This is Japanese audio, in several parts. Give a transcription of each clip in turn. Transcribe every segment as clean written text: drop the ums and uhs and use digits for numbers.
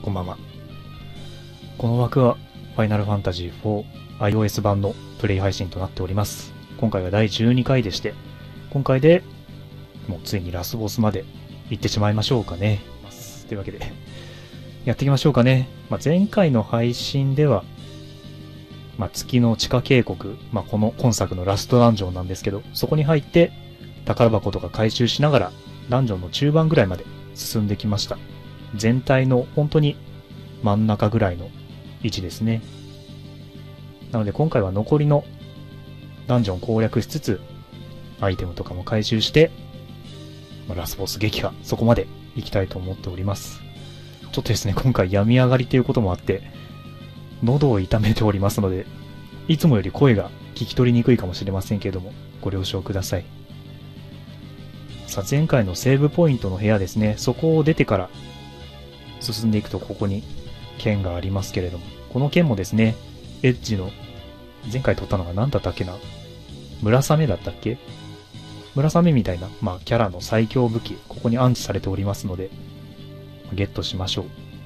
こんばんは。この枠はファイナルファンタジー4 iOS 版のプレイ配信となっております。今回は第12回でして、今回でもうついにラスボスまで行ってしまいましょうかね。というわけで、やっていきましょうかね。前回の配信では、月の地下渓谷、この今作のラストダンジョンなんですけど、そこに入って宝箱とか回収しながらダンジョンの中盤ぐらいまで進んできました。全体の本当に真ん中ぐらいの位置ですね。なので今回は残りのダンジョン攻略しつつ、アイテムとかも回収して、ラスボス撃破、そこまで行きたいと思っております。ちょっとですね、今回病み上がりということもあって、喉を痛めておりますので、いつもより声が聞き取りにくいかもしれませんけれども、ご了承ください。さあ、前回のセーブポイントの部屋ですね、そこを出てから進んでいくとここに剣がありますけれども、この剣もですね、エッジの、前回取ったのが何だったっけな、村雨だったっけ、村雨みたいな、キャラの最強武器、ここに安置されておりますので、ゲットしましょう。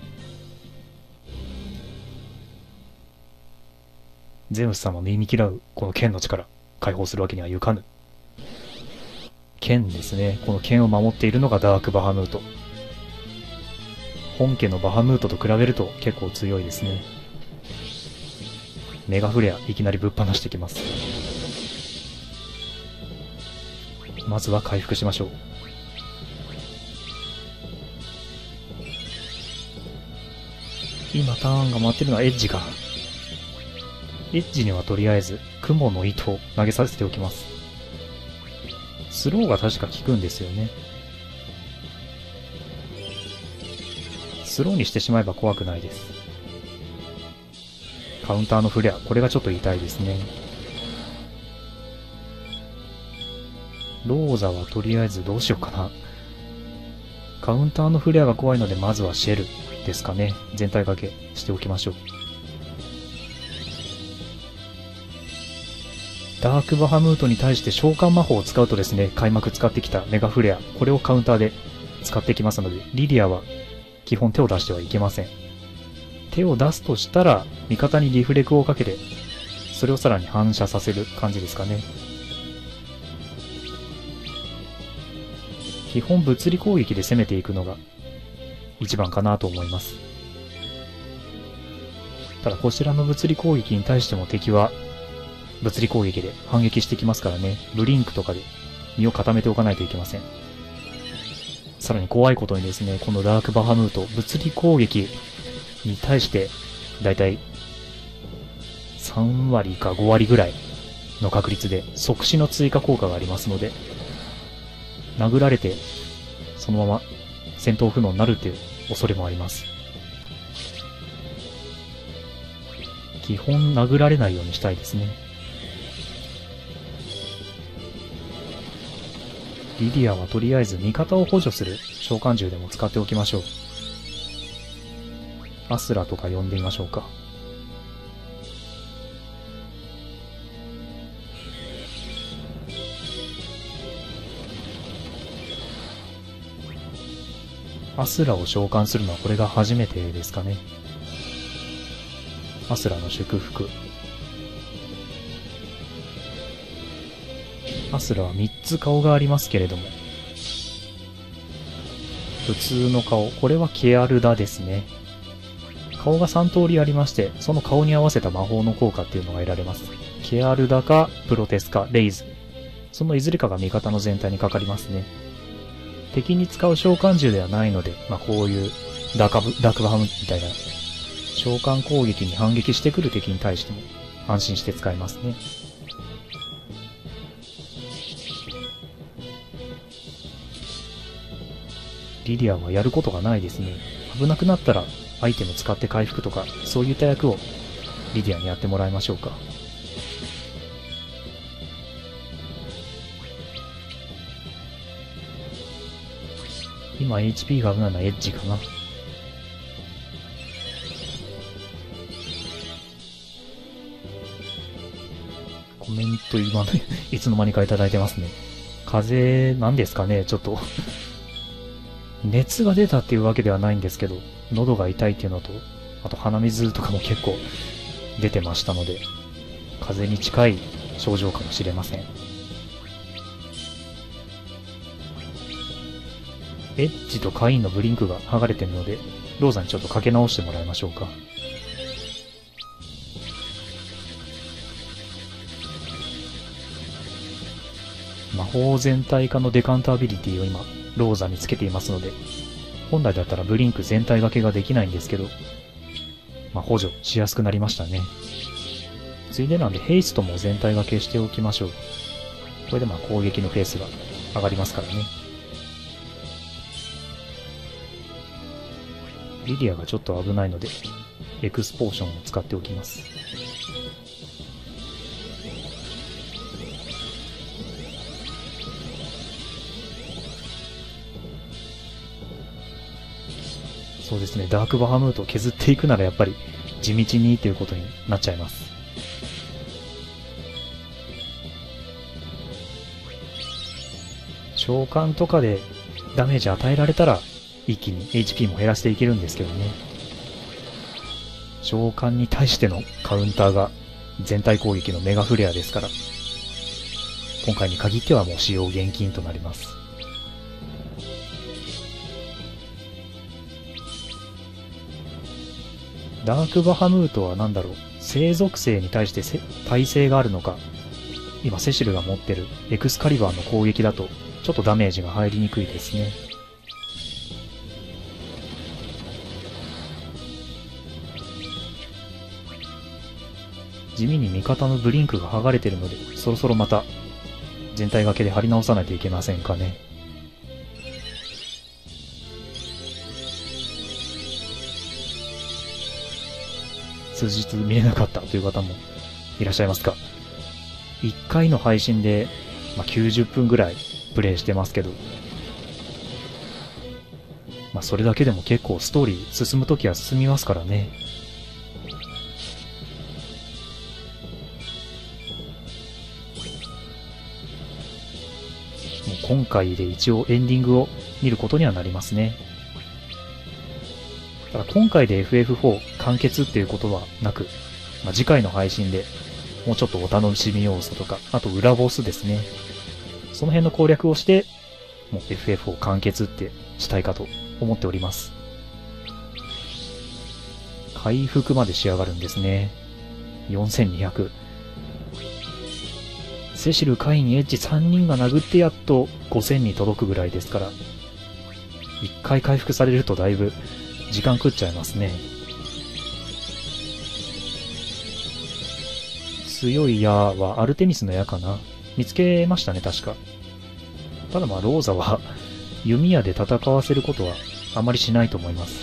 ゼウス様の忌み嫌うこの剣の力、解放するわけにはいかぬ。剣ですね。この剣を守っているのがダークバハムート。本家のバハムートと比べると結構強いですね。メガフレア、いきなりぶっ放してきます。まずは回復しましょう。今ターンが回ってるのはエッジか。エッジにはとりあえず雲の糸を投げさせておきます。スローが確か効くんですよね。スローにしてしまえば怖くないです。カウンターのフレア、これがちょっと痛いですね。ローザはとりあえずどうしようかな。カウンターのフレアが怖いのでまずはシェルですかね。全体掛けしておきましょう。ダークバハムートに対して召喚魔法を使うとですね、開幕使ってきたメガフレア、これをカウンターで使ってきますので、リディアは基本手を出してはいけません。手を出すとしたら、味方にリフレクをかけて、それをさらに反射させる感じですかね。基本物理攻撃で攻めていくのが一番かなと思います。ただこちらの物理攻撃に対しても敵は物理攻撃で反撃してきますからね、ブリンクとかで身を固めておかないといけません。さらに怖いことにですね、このダークバハムート、物理攻撃に対してだいたい3割か5割ぐらいの確率で即死の追加効果がありますので、殴られてそのまま戦闘不能になるという恐れもあります。基本殴られないようにしたいですね。リディアはとりあえず味方を補助する召喚獣でも使っておきましょう。アスラとか呼んでみましょうか。アスラを召喚するのはこれが初めてですかね。アスラの祝福。アスラは3つ顔がありますけれども、普通の顔、これはケアルダですね。顔が3通りありまして、その顔に合わせた魔法の効果っていうのが得られます。ケアルダかプロテスかレイズ、そのいずれかが味方の全体にかかりますね。敵に使う召喚獣ではないので、こういうダークバハムみたいな召喚攻撃に反撃してくる敵に対しても安心して使えますね。リディアはやることがないですね。危なくなったらアイテム使って回復とか、そういった役をリディアにやってもらいましょうか。今 HP が危ないのはエッジかな。コメント今いつの間にかいただいてますね。風なんですかね、ちょっと熱が出たっていうわけではないんですけど、喉が痛いっていうのと、あと鼻水とかも結構出てましたので、風邪に近い症状かもしれません。エッジとカインのブリンクが剥がれてるので、ローザにちょっとかけ直してもらいましょうか。魔法全体化のデカントアビリティを今、ローザにつけていますので、本来だったらブリンク全体掛けができないんですけど、補助しやすくなりましたね。ついでなんでヘイストも全体掛けしておきましょう。これで攻撃のペースが上がりますからね。リディアがちょっと危ないので、エクスポーションを使っておきます。そうですね、ダークバハムートを削っていくならやっぱり地道にということになっちゃいます。召喚とかでダメージ与えられたら一気に HP も減らしていけるんですけどね。召喚に対してのカウンターが全体攻撃のメガフレアですから、今回に限ってはもう使用厳禁となります。ダークバハムートは何だろう、生属性に対して耐性があるのか、今セシルが持ってるエクスカリバーの攻撃だとちょっとダメージが入りにくいですね。地味に味方のブリンクが剥がれてるので、そろそろまた全体掛けで張り直さないといけませんかね。数日見れなかったという方もいらっしゃいますか。1回の配信で、90分ぐらいプレイしてますけど、それだけでも結構ストーリー進むときは進みますからね。もう今回で一応エンディングを見ることにはなりますね。ただ今回で FF4 完結っていうことはなく、次回の配信でもうちょっとお楽しみ要素とか、あと裏ボスですね。その辺の攻略をして、もう FF4 完結ってしたいかと思っております。回復まで仕上がるんですね。4200。セシル、カイン、エッジ3人が殴ってやっと5000に届くぐらいですから、1回回復されるとだいぶ時間食っちゃいますね。強い矢はアルテミスの矢かな。見つけましたね、確か。ただローザは弓矢で戦わせることはあまりしないと思います。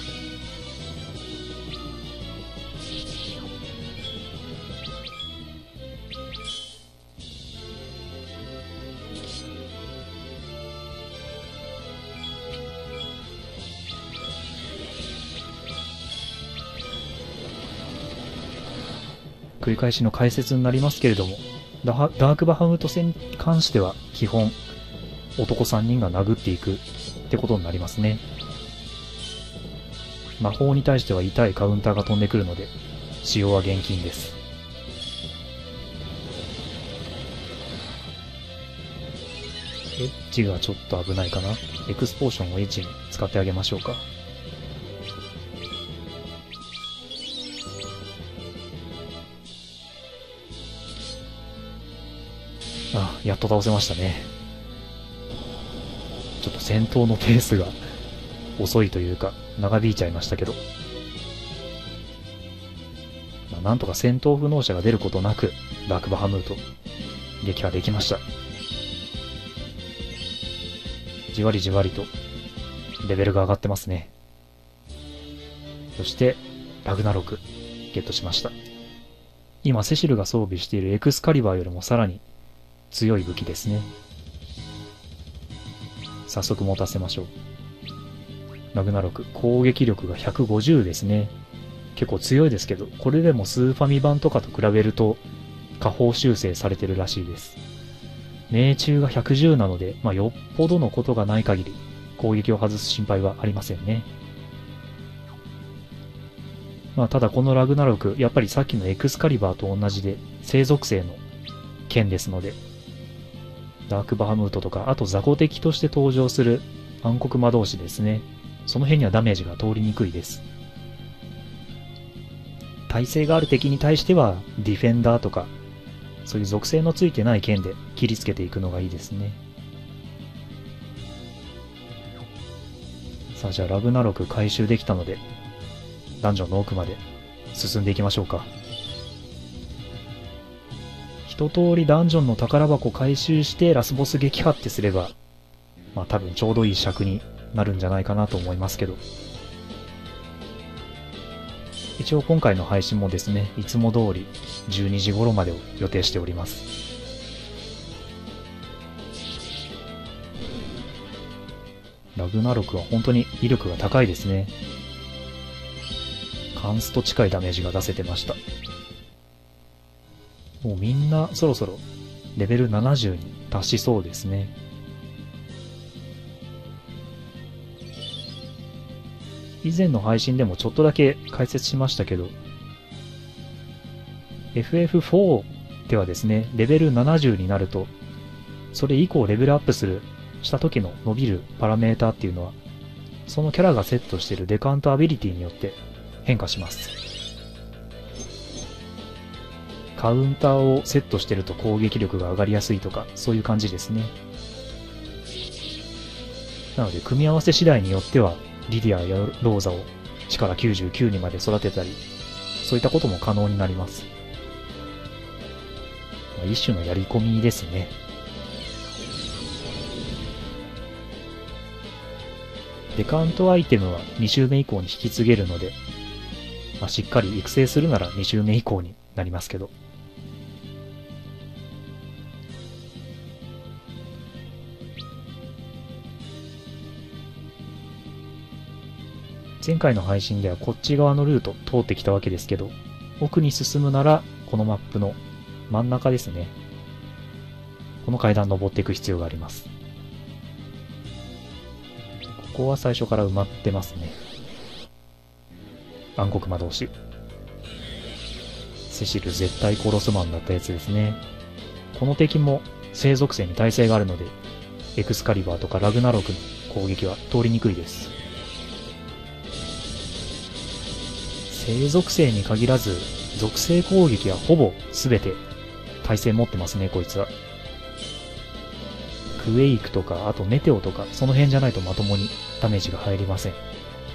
繰り返しの解説になりますけれども、ダークバハムート戦に関しては基本男3人が殴っていくってことになりますね。魔法に対しては痛いカウンターが飛んでくるので使用は厳禁です。エッジがちょっと危ないかな。エクスポーションをエッジに使ってあげましょうか。やっと倒せましたね。ちょっと戦闘のペースが遅いというか長引いちゃいましたけど、なんとか戦闘不能者が出ることなくダークバハムート撃破できました。じわりじわりとレベルが上がってますね。そしてラグナロクゲットしました。今セシルが装備しているエクスカリバーよりもさらに強い武器ですね。早速持たせましょう。ラグナロク、攻撃力が150ですね。結構強いですけど、これでもスーファミ版とかと比べると下方修正されてるらしいです。命中が110なので、よっぽどのことがない限り攻撃を外す心配はありませんね。まあ、ただこのラグナロク、やっぱりさっきのエクスカリバーと同じで、聖属性の剣ですので、ダークバハムートとか、あと雑魚敵として登場する暗黒魔導士ですね。その辺にはダメージが通りにくいです。耐性がある敵に対しては、ディフェンダーとか、そういう属性のついてない剣で切りつけていくのがいいですね。さあ、じゃあラグナロク回収できたので、ダンジョンの奥まで進んでいきましょうか。一通りダンジョンの宝箱回収してラスボス撃破ってすれば、まあ多分ちょうどいい尺になるんじゃないかなと思いますけど。一応今回の配信もですね、いつも通り12時頃までを予定しております。ラグナロクは本当に威力が高いですね。カンスト近いダメージが出せてました。もうみんなそろそろレベル70に達しそうですね。以前の配信でもちょっとだけ解説しましたけど、FF4 ではですね、レベル70になると、それ以降レベルアップした時の伸びるパラメータっていうのは、そのキャラがセットしているデカントアビリティによって変化します。カウンターをセットしてると攻撃力が上がりやすいとか、そういう感じですね。なので、組み合わせ次第によっては、リディアやローザを力99にまで育てたり、そういったことも可能になります。一種のやり込みですね。デカントアイテムは2周目以降に引き継げるので、しっかり育成するなら2周目以降になりますけど。前回の配信ではこっち側のルート通ってきたわけですけど、奥に進むならこのマップの真ん中ですね。この階段登っていく必要があります。ここは最初から埋まってますね。暗黒魔導士。セシル絶対殺すマンだったやつですね。この敵も聖属性に耐性があるので、エクスカリバーとかラグナロクの攻撃は通りにくいです。聖属性に限らず、属性攻撃はほぼ全て耐性持ってますね、こいつは。クエイクとか、あとメテオとか、その辺じゃないとまともにダメージが入りません。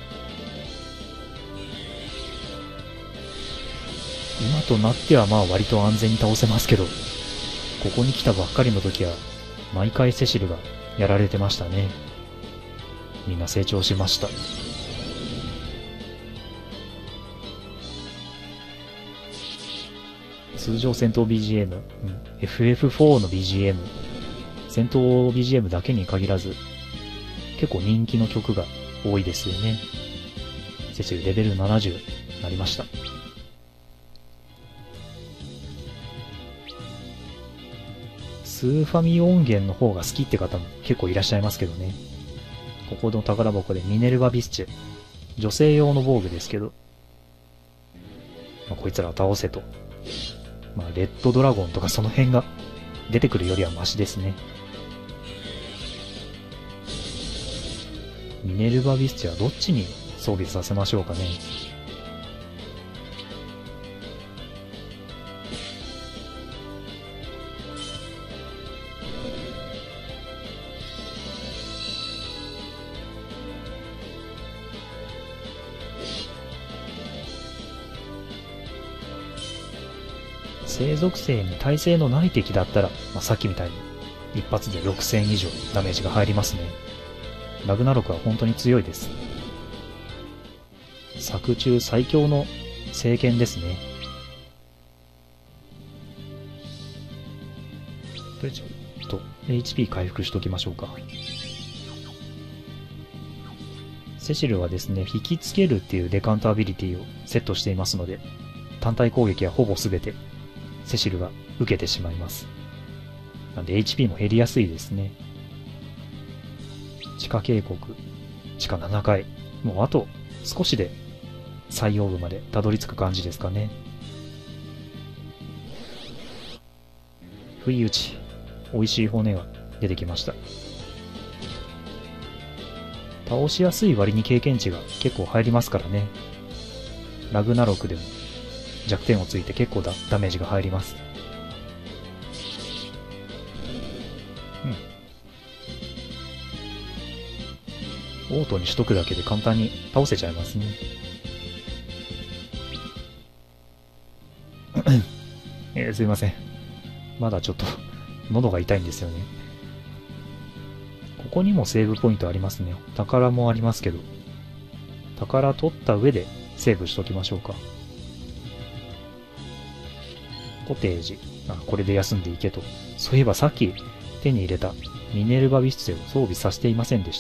今となってはまあ割と安全に倒せますけど、ここに来たばっかりの時は、毎回セシルがやられてましたね。みんな成長しました。通常戦闘 BGM、FF4 の BGM、戦闘 BGM だけに限らず、結構人気の曲が多いですよね。セシルレベル70になりました。スーファミ音源の方が好きって方も結構いらっしゃいますけどね。ここの宝箱でミネルヴァ・ビスチェ。女性用の防具ですけど、こいつらを倒せと。レッドドラゴンとかその辺が出てくるよりはマシですね。ミネルヴァ・ビスチェはどっちに装備させましょうかね。聖属性に耐性のない敵だったら、さっきみたいに一発で6000以上ダメージが入りますね。ラグナロクは本当に強いです。作中最強の聖剣ですね。ちょっと HP 回復しときましょうか。セシルはですね、引きつけるっていうデカントアビリティをセットしていますので、単体攻撃はほぼ全てセシルが受けてしまいます。なんで HP も減りやすいですね。 地下渓谷、地下7階。もうあと少しで最葉部までたどり着く感じですかね。不意打ち。美味しい骨が出てきました。倒しやすい割に経験値が結構入りますからね。ラグナロクでも弱点をついて結構ダメージが入ります。オートにしとくだけで簡単に倒せちゃいますね。すいません。まだちょっと喉が痛いんですよね。ここにもセーブポイントありますね。宝もありますけど。宝取った上でセーブしときましょうか。コテージ。これで休んでいけと。そういえばさっき手に入れたミネルヴァビスチェを装備させていませんでした。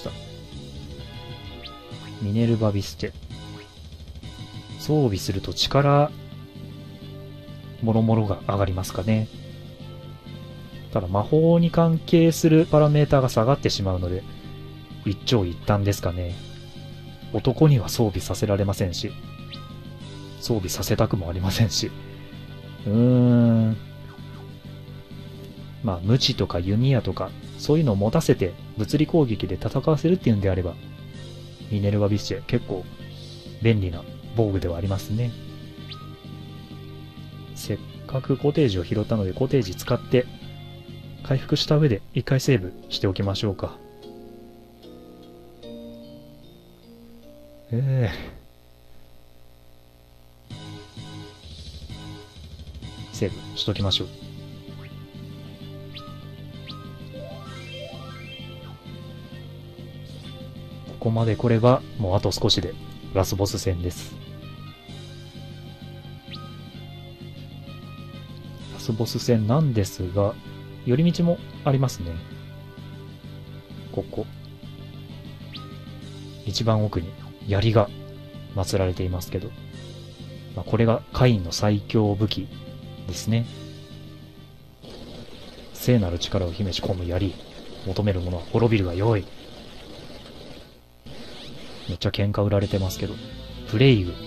ミネルヴァビスチェ。装備すると力、もろもろが上がりますかね。ただ魔法に関係するパラメーターが下がってしまうので、一長一短ですかね。男には装備させられませんし、装備させたくもありませんし。まあ、無知とか弓矢とか、そういうのを持たせて物理攻撃で戦わせるっていうんであれば、ミネルヴァビスチェ結構便利な防具ではありますね。せっかくコテージを拾ったのでコテージ使って回復した上で一回セーブしておきましょうか。セーブしときましょう。ここまで来ればもうあと少しでラスボス戦です。ラスボス戦なんですが、寄り道もありますね。ここ。一番奥に槍が祀られていますけど、これがカインの最強武器ですね。聖なる力を秘めし込む槍。求めるものは滅びるがよい。めっちゃ喧嘩売られてますけど。プレイグ。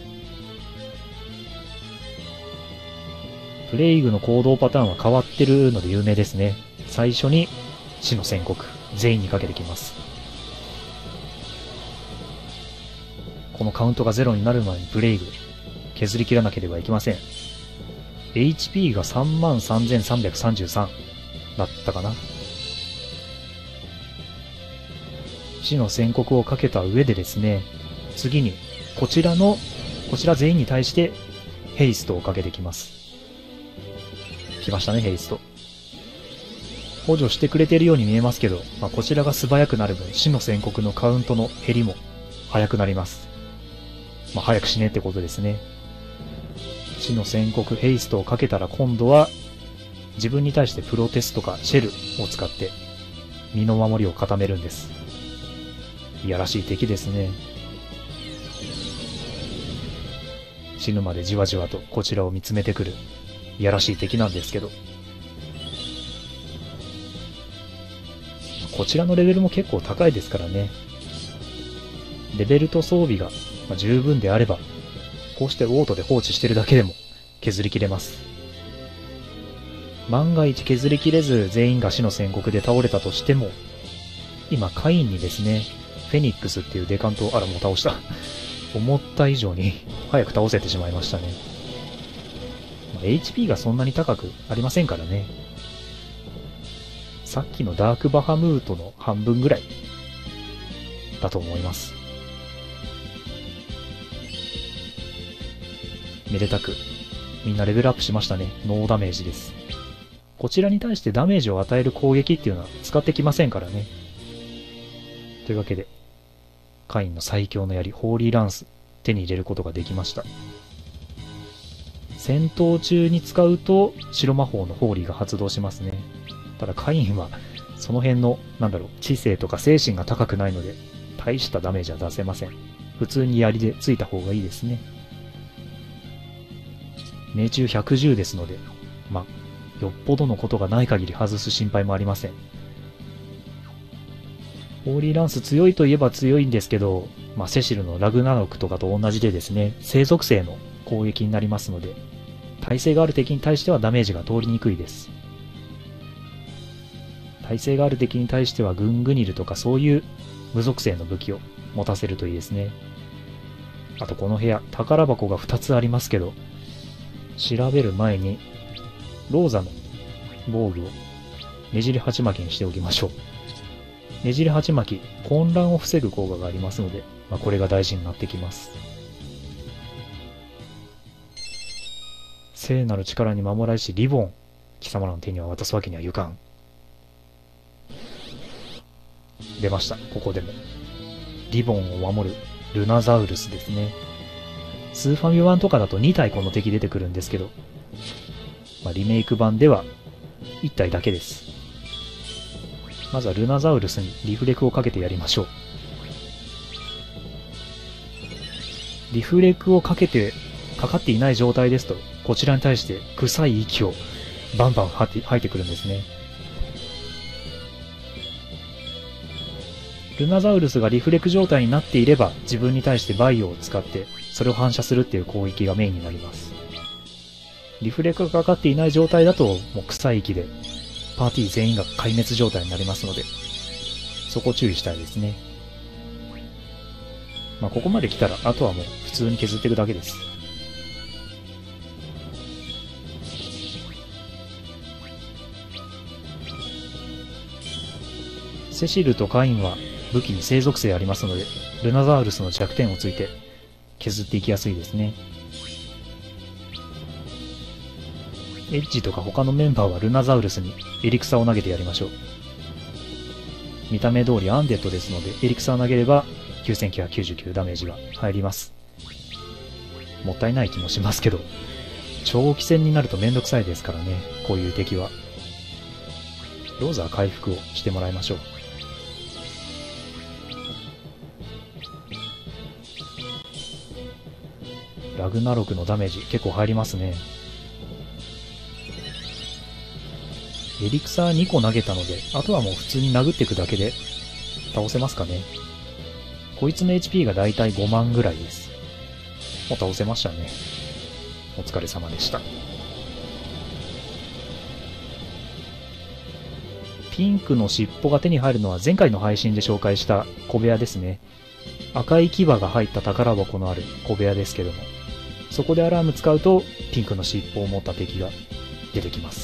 プレイグの行動パターンは変わってるので有名ですね。最初に死の宣告。全員にかけてきます。このカウントが0になる前にプレイグ削り切らなければいけません。HP が 33,333 だったかな。死の宣告をかけた上でですね、次にこちら全員に対してヘイストをかけてきます。来ましたね、ヘイスト。補助してくれているように見えますけど、こちらが素早くなる分、死の宣告のカウントの減りも早くなります。早く死ねってことですね。死の宣告ヘイストをかけたら今度は自分に対してプロテスとかシェルを使って身の守りを固めるんです。いやらしい敵ですね。死ぬまでじわじわとこちらを見つめてくるいやらしい敵なんですけど、こちらのレベルも結構高いですからね。レベルと装備が十分であれば、こうしてオートで放置してるだけでも削りきれます。万が一削りきれず全員が死の宣告で倒れたとしても、今カインにですね、フェニックスっていうデカントを、もう倒した。思った以上に早く倒せてしまいましたね。HP がそんなに高くありませんからね。さっきのダークバハムートの半分ぐらいだと思います。めでたくみんなレベルアップしましたね。ノーダメージです。こちらに対してダメージを与える攻撃っていうのは使ってきませんからね。というわけでカインの最強の槍ホーリーランス手に入れることができました。戦闘中に使うと白魔法のホーリーが発動しますね。ただカインはその辺の知性とか精神が高くないので大したダメージは出せません。普通に槍でついた方がいいですね。命中110ですので、よっぽどのことがない限り外す心配もありません。 ホーリーランス強いといえば強いんですけど、セシルのラグナロクとかと同じでですね、聖属性の攻撃になりますので、耐性がある敵に対してはダメージが通りにくいです。耐性がある敵に対してはグングニルとかそういう無属性の武器を持たせるといいですね。あとこの部屋、宝箱が2つありますけど、調べる前に、ローザの防具をねじり鉢巻きにしておきましょう。ねじり鉢巻き、混乱を防ぐ効果がありますので、これが大事になってきます。聖なる力に守られしリボン、貴様らの手には渡すわけにはいかん。出ました。ここでも。リボンを守るルナザウルスですね。スーファミ版とかだと2体この敵出てくるんですけど、リメイク版では1体だけです。まずはルナザウルスにリフレクをかけてやりましょう。リフレクをかかっていない状態ですと、こちらに対して臭い息をバンバン吐いてくるんですね。ルナザウルスがリフレク状態になっていれば、自分に対してバイオを使ってそれを反射するっていう攻撃がメインになります。リフレクがかかっていない状態だと、もう臭い息でパーティー全員が壊滅状態になりますので、そこを注意したいですね。ここまで来たら、あとはもう普通に削っていくだけです。セシルとカインは武器に聖属性ありますので、ルナザウルスの弱点をついて削っていきやすいですね。エッジとか他のメンバーはルナザウルスにエリクサを投げてやりましょう。見た目通りアンデッドですので、エリクサを投げれば9999ダメージが入ります。もったいない気もしますけど、長期戦になるとめんどくさいですからね、こういう敵は。ローザは回復をしてもらいましょう。ラグナロクのダメージ結構入りますね。エリクサー2個投げたので、あとはもう普通に殴っていくだけで倒せますかね。こいつの HP がだいたい5万ぐらいです。もう倒せましたね。お疲れ様でした。ピンクの尻尾が手に入るのは前回の配信で紹介した小部屋ですね。赤い牙が入った宝箱のある小部屋ですけども、そこでアラーム使うとピンクの尻尾を持った敵が出てきます。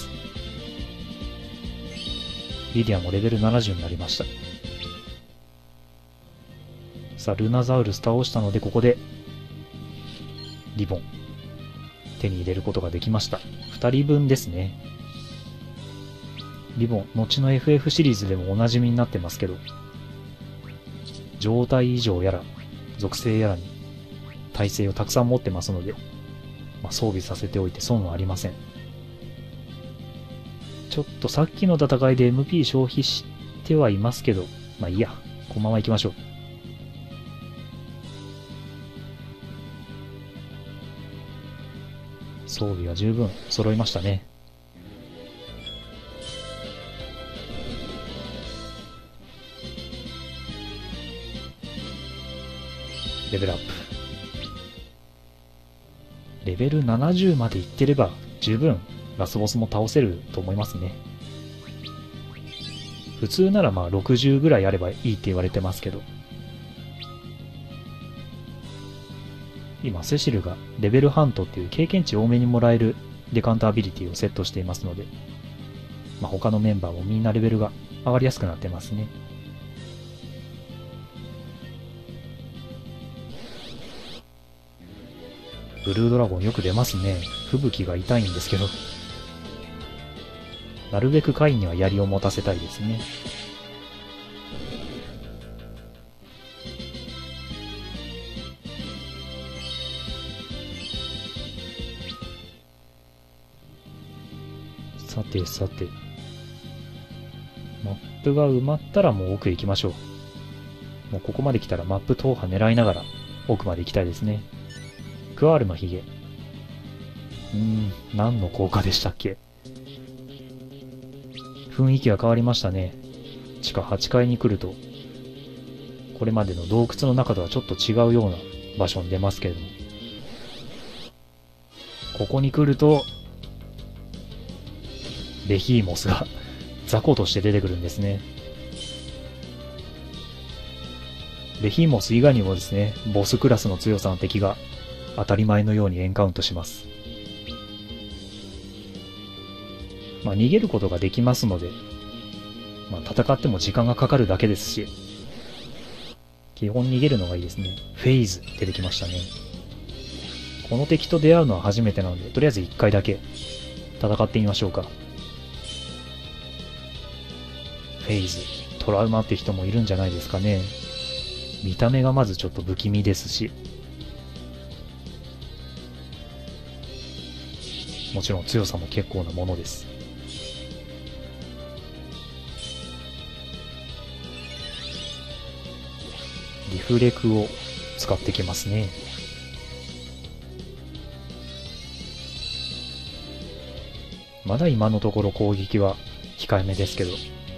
リディアもレベル70になりました。さあ、ルナザウルス倒したので、ここでリボン手に入れることができました。2人分ですね。リボン、後の FF シリーズでもおなじみになってますけど、状態異常やら属性やらに耐性をたくさん持ってますので、装備させておいて損はありません。ちょっとさっきの戦いで MP 消費してはいますけど、いいや、このまま行きましょう。装備は十分揃いましたね。レベルアップ。レベル70までいってれば十分ラスボスも倒せると思いますね。普通なら60ぐらいあればいいって言われてますけど、今セシルがレベルハントっていう経験値多めにもらえるデカントアビリティをセットしていますので、他のメンバーもみんなレベルが上がりやすくなってますね。ブルードラゴンよく出ますね。吹雪が痛いんですけど、なるべくカインには槍を持たせたいですね。さてさて、マップが埋まったらもう奥へ行きましょう。もうここまで来たらマップ踏破狙いながら奥まで行きたいですね。クワールのヒゲ。何の効果でしたっけ？雰囲気が変わりましたね。地下8階に来るとこれまでの洞窟の中とはちょっと違うような場所に出ますけれども、ここに来るとベヒーモスが雑魚として出てくるんですね。ベヒーモス以外にもですね、ボスクラスの強さの敵が当たり前のようにエンカウントします。まあ逃げることができますので、まあ戦っても時間がかかるだけですし、基本逃げるのがいいですね。フェイズ出てきましたね。この敵と出会うのは初めてなので、とりあえず1回だけ戦ってみましょうか。フェイズ、トラウマって人もいるんじゃないですかね。見た目がまずちょっと不気味ですし、もちろん強さも結構なものです。リフレクを使ってきますね。まだ今のところ攻撃は控えめですけど、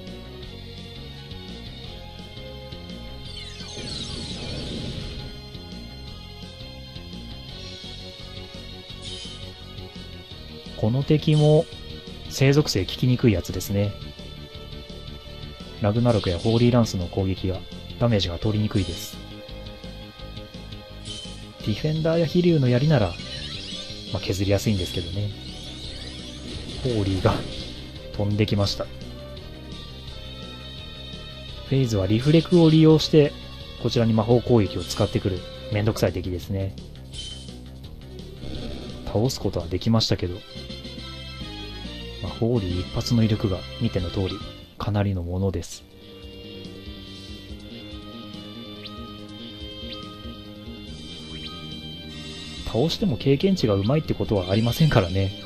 この敵も生属性効きにくいやつですね。ラグナロクやホーリーランスの攻撃がダメージが取りにくいです。ディフェンダーや飛竜の槍なら、まあ、削りやすいんですけどね。ホーリーが飛んできました。フェイズはリフレクを利用してこちらに魔法攻撃を使ってくるめんどくさい敵ですね。倒すことはできましたけど、まあ、ホーリー一発の威力が見ての通りかなりのものです。倒しても経験値がうまいってことはありませんからね。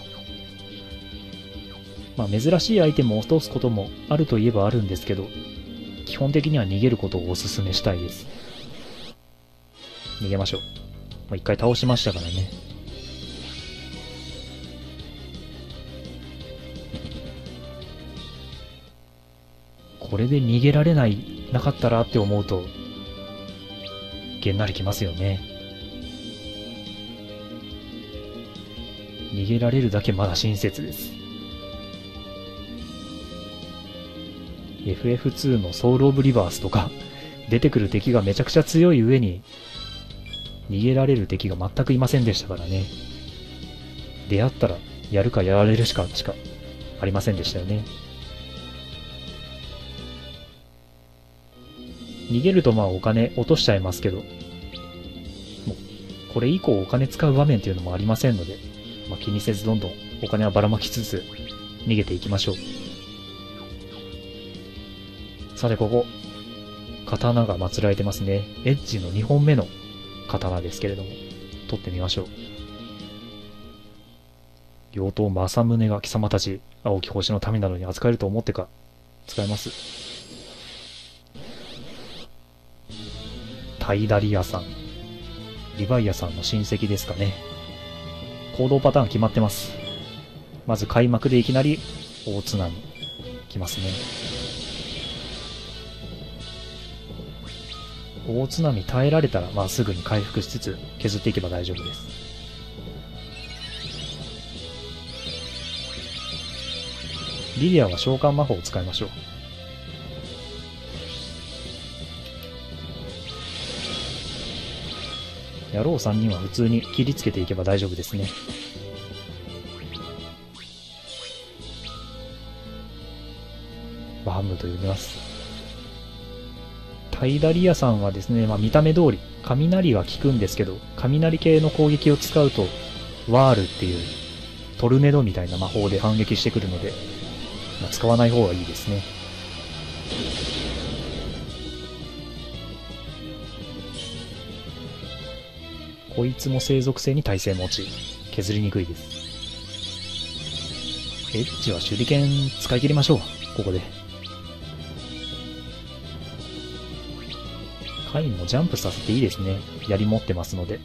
まあ珍しいアイテムを落とすこともあるといえばあるんですけど、基本的には逃げることをお勧めしたいです。逃げましょう。まあ、一回倒しましたからね。これで逃げられなかったらって思うと、げんなりきますよね。逃げられるだけまだ親切です。FF2 のソウル・オブ・リバースとか、出てくる敵がめちゃくちゃ強い上に、逃げられる敵が全くいませんでしたからね。出会ったら、やるかやられるしかありませんでしたよね。逃げるとまあお金落としちゃいますけど、もうこれ以降お金使う場面っていうのもありませんので、まあ、気にせずどんどんお金はばらまきつつ逃げていきましょう。さてここ、刀が祀られてますね。エッジの2本目の刀ですけれども、取ってみましょう。妖刀正宗が貴様たち青き星の民などに扱えると思ってか。使います。タイダリアさん、リヴァイアさんの親戚ですかね。行動パターン決まってます。まず開幕でいきなり大津波来ますね。大津波耐えられたら、まあ、すぐに回復しつつ削っていけば大丈夫です。リリアは召喚魔法を使いましょう。野郎3人は普通に切りつけていけば大丈夫ですね。バハムと呼びます。タイダリアさんはですね、まあ、見た目通り雷は効くんですけど、雷系の攻撃を使うとワールっていうトルネードみたいな魔法で反撃してくるので、まあ、使わない方がいいですね。こいつも生属性に耐性持ち、削りにくいです。エッジは手裏剣使い切りましょう、ここで。カインもジャンプさせていいですね。槍持ってますので。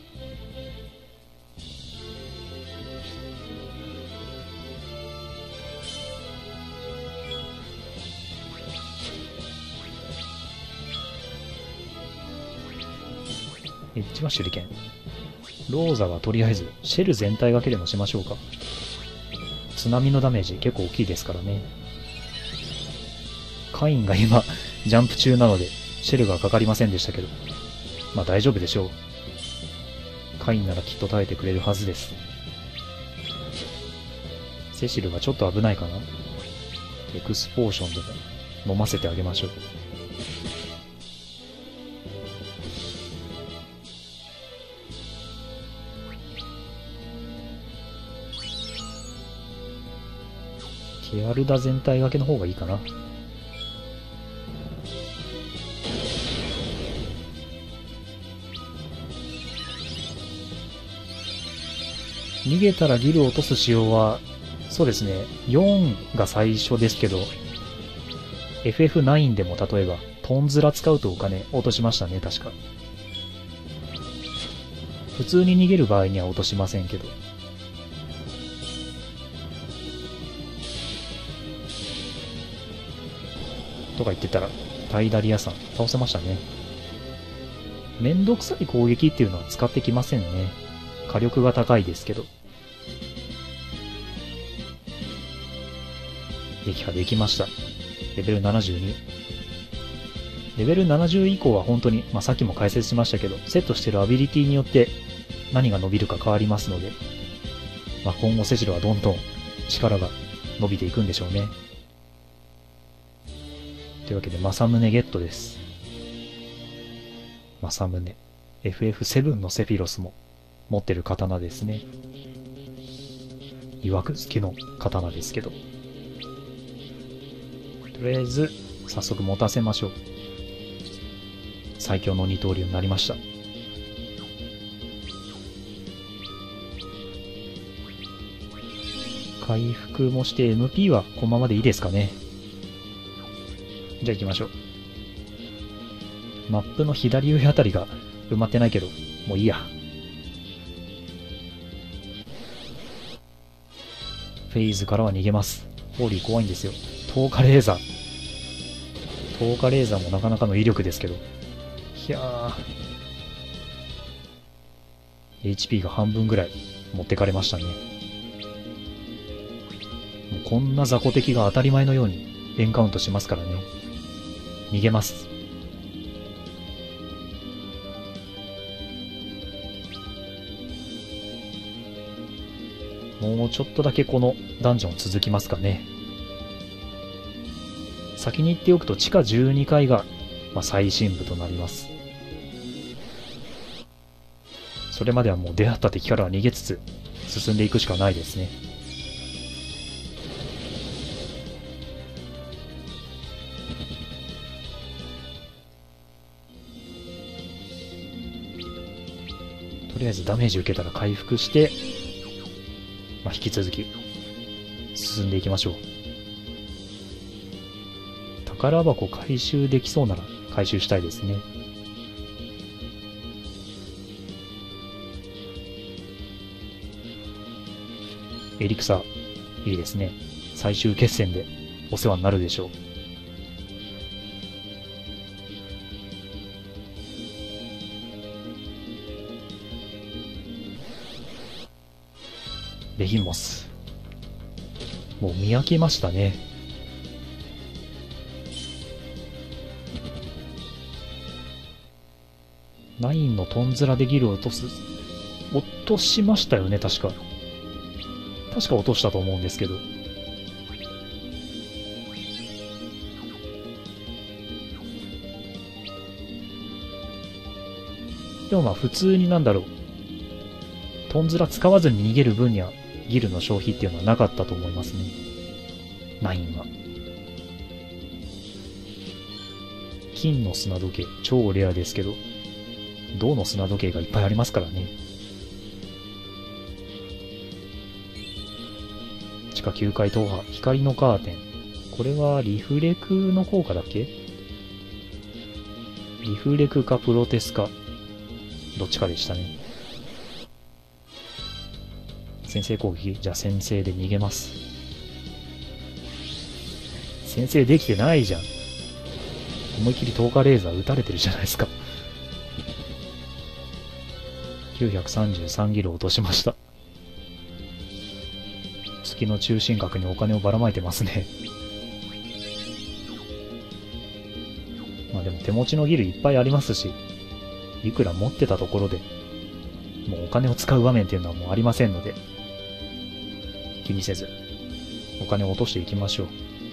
1は手裏剣。ローザはとりあえずシェル全体がけでもしましょうか。津波のダメージ結構大きいですからね。カインが今ジャンプ中なのでシェルがかかりませんでしたけど、まあ大丈夫でしょう。カインならきっと耐えてくれるはずです。セシルがちょっと危ないかな。エクスポーションでも飲ませてあげましょう。ケアルダ全体がけの方がいいかな。逃げたらギルを落とす仕様は、そうですね、4が最初ですけど、FF9 でも例えば、トンズラ使うとお金落としましたね、確か。普通に逃げる場合には落としませんけど。とか言ってたら、タイダリアさん倒せましたね。めんどくさい攻撃っていうのは使ってきませんね。火力が高いですけど。撃破できました。レベル72。レベル70以降は本当に、さっきも解説しましたけど、セットしてるアビリティによって何が伸びるか変わりますので、今後セシルはどんどん力が伸びていくんでしょうね。というわけで、正宗ゲットです。正宗。FF7 のセフィロスも持ってる刀ですね。曰く付きの刀ですけど。とりあえず、早速持たせましょう。最強の二刀流になりました。回復もして MP はこのままでいいですかね。じゃあ行きましょう。マップの左上あたりが埋まってないけど、もういいや。フェイズからは逃げます。ホーリー怖いんですよ。透過レーザー。透過レーザーもなかなかの威力ですけど。いやー。HP が半分ぐらい持ってかれましたね。もうこんな雑魚敵が当たり前のようにエンカウントしますからね。逃げます。もうちょっとだけこのダンジョン続きますかね。先に言っておくと地下12階が、最深部となります。それまではもう出会った敵からは逃げつつ進んでいくしかないですね。とりあえずダメージ受けたら回復して、引き続き進んでいきましょう。宝箱回収できそうなら回収したいですね。エリクサ、いいですね。最終決戦でお世話になるでしょう。ベヒモス。もう見分けましたね。9のトンズラでギルを落としましたよね、確か。確か落としたと思うんですけど。でも普通にトンズラ使わずに逃げる分にはギルの消費っていうのはなかったと思いますね。9は。金の砂時計、超レアですけど、銅の砂時計がいっぱいありますからね。地下9階踏破、光のカーテン。これはリフレクの効果だっけ？リフレクかプロテスか、どっちかでしたね。先制攻撃、じゃあ先制で逃げます。先制できてないじゃん。思いっきり透過レーザー撃たれてるじゃないですか。 933ギロ落としました。月の中心角にお金をばらまいてますね。まあでも手持ちのギルいっぱいありますし、いくら持ってたところで、もうお金を使う場面っていうのはもうありませんので、気にせず、お金を落としていきましょう。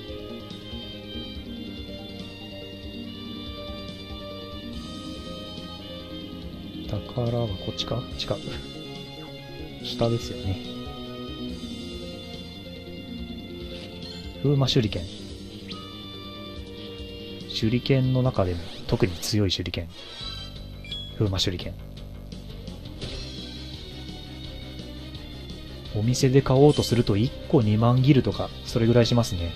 宝はこっちか？違う。下ですよね。風魔手裏剣。手裏剣の中でも特に強い手裏剣。風魔手裏剣。お店で買おうとすると1個2万ギルとか、それぐらいしますね。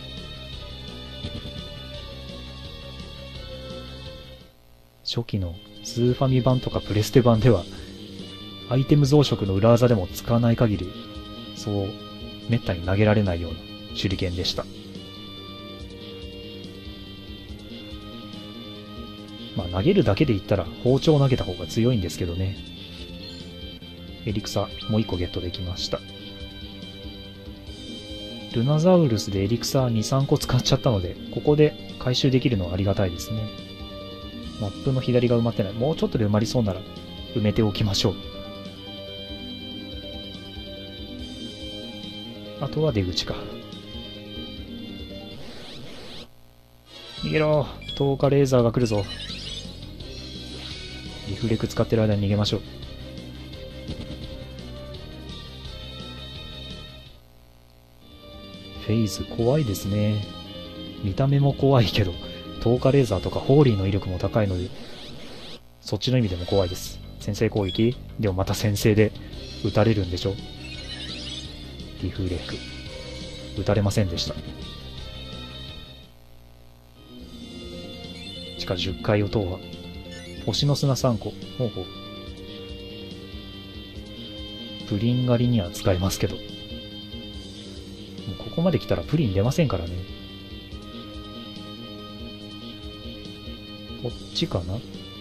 初期のスーファミ版とかプレステ版では、アイテム増殖の裏技でも使わない限り、そう、滅多に投げられないような手裏剣でした。まあ投げるだけで言ったら包丁を投げた方が強いんですけどね。エリクサ、もう1個ゲットできました。ルナザウルスでエリクサ2、3個使っちゃったので、ここで回収できるのはありがたいですね。マップの左が埋まってない。もうちょっとで埋まりそうなら埋めておきましょう。あとは出口か。逃げろ。10日レーザーが来るぞ。リフレク使ってる間に逃げましょう。フェイズ怖いですね。見た目も怖いけど、10日レーザーとかホーリーの威力も高いので、そっちの意味でも怖いです。先制攻撃でもまた先制で撃たれるんでしょ。リフレク。撃たれませんでした。地下10階を踏破。星の砂3個。ほうほう。プリン狩りには使えますけど。もうここまで来たらプリン出ませんからね。こっちかな？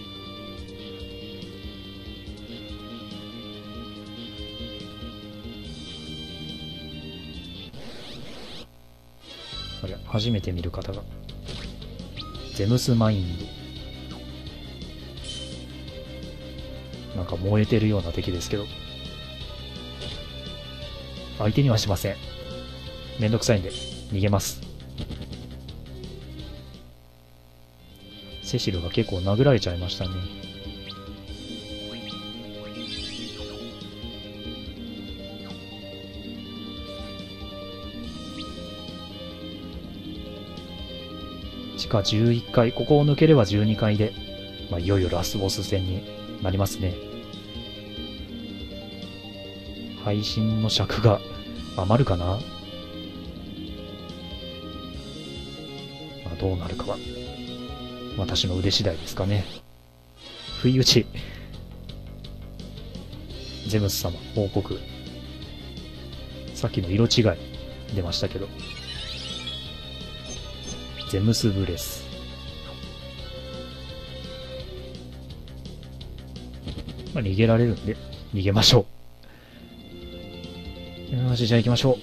あれ、初めて見る方が。ゼムスマインド。なんか燃えてるような敵ですけど。相手にはしません。めんどくさいんで、逃げます。セシルが結構殴られちゃいましたね。地下11階、ここを抜ければ12階で、まあ、いよいよラスボス戦になりますね。配信の尺が余るかな？まあ、どうなるかは、私の腕次第ですかね。不意打ち。ゼムス様、報告。さっきの色違い出ましたけど。ゼムスブレス。まあ、逃げられるんで、逃げましょう。よし、じゃあ行きましょう。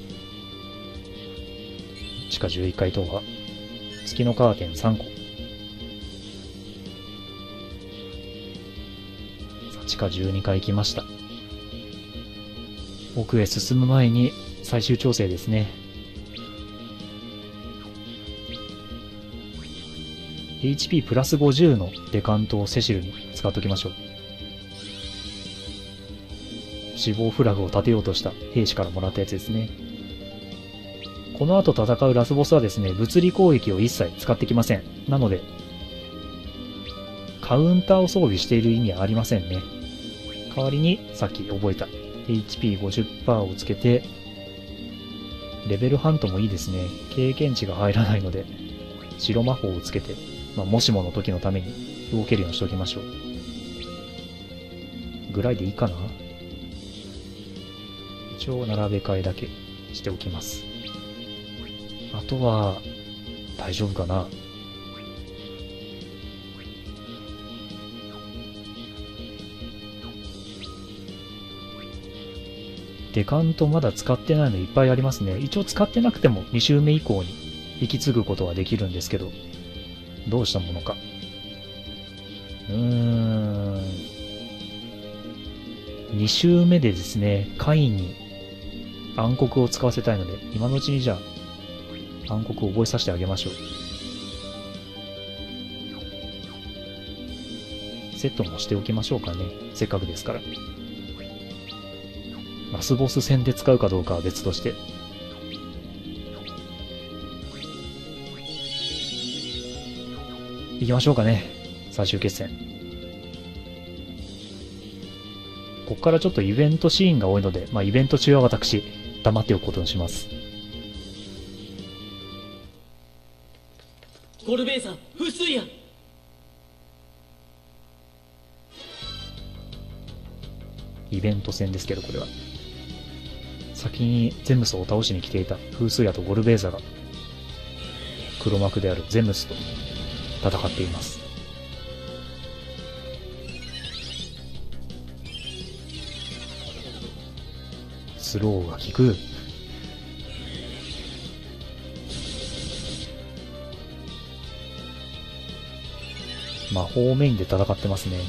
地下11階踏破。月のカーテン3個。さあ、地下12階行きました。奥へ進む前に最終調整ですね。HP プラス50のデカントをセシルに使っときましょう。死亡フラグを立てようとした兵士からもらったやつですね。この後戦うラスボスはですね、物理攻撃を一切使ってきません。なので、カウンターを装備している意味はありませんね。代わりに、さっき覚えた HP50% をつけて、レベルハントもいいですね。経験値が入らないので、白魔法をつけて、まあ、もしもの時のために動けるようにしておきましょう。ぐらいでいいかな？一応並べ替えだけしておきます。あとは、大丈夫かな？ デカントまだ使ってないのいっぱいありますね。一応使ってなくても2周目以降に引き継ぐことはできるんですけど、どうしたものか。2周目でですね、カインに暗黒を使わせたいので、今のうちにじゃあ、暗黒を覚えさせてあげましょう。セットもしておきましょうかね。せっかくですから。ラスボス戦で使うかどうかは別として。行きましょうかね。最終決戦。ここからちょっとイベントシーンが多いので、イベント中は私、黙っておくことにします。 ゴルベーザ、風水や。 イベント戦ですけど、これは。先にゼムスを倒しに来ていた風水屋とゴルベーザが、黒幕であるゼムスと戦っています。スローが効く。魔法メインで戦ってますね。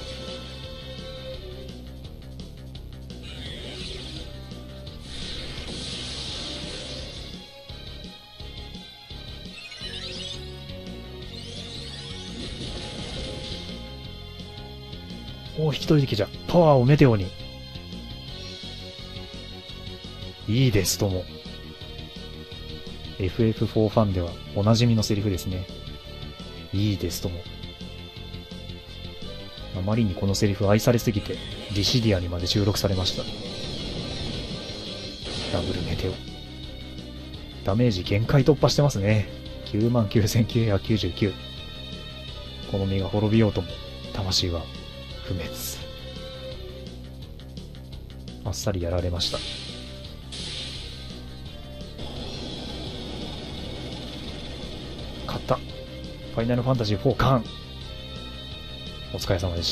おお、引き取り的じゃ。パワーをメテオに。いいですとも。FF4 ファンではおなじみのセリフですね。いいですとも。あまりにこのセリフ愛されすぎて、ディシディアにまで収録されました。ダブルメテオ。ダメージ限界突破してますね。99,999。この身が滅びようとも、魂は不滅。あっさりやられました。勝った。ファイナルファンタジー4カーン。お疲れ様でした。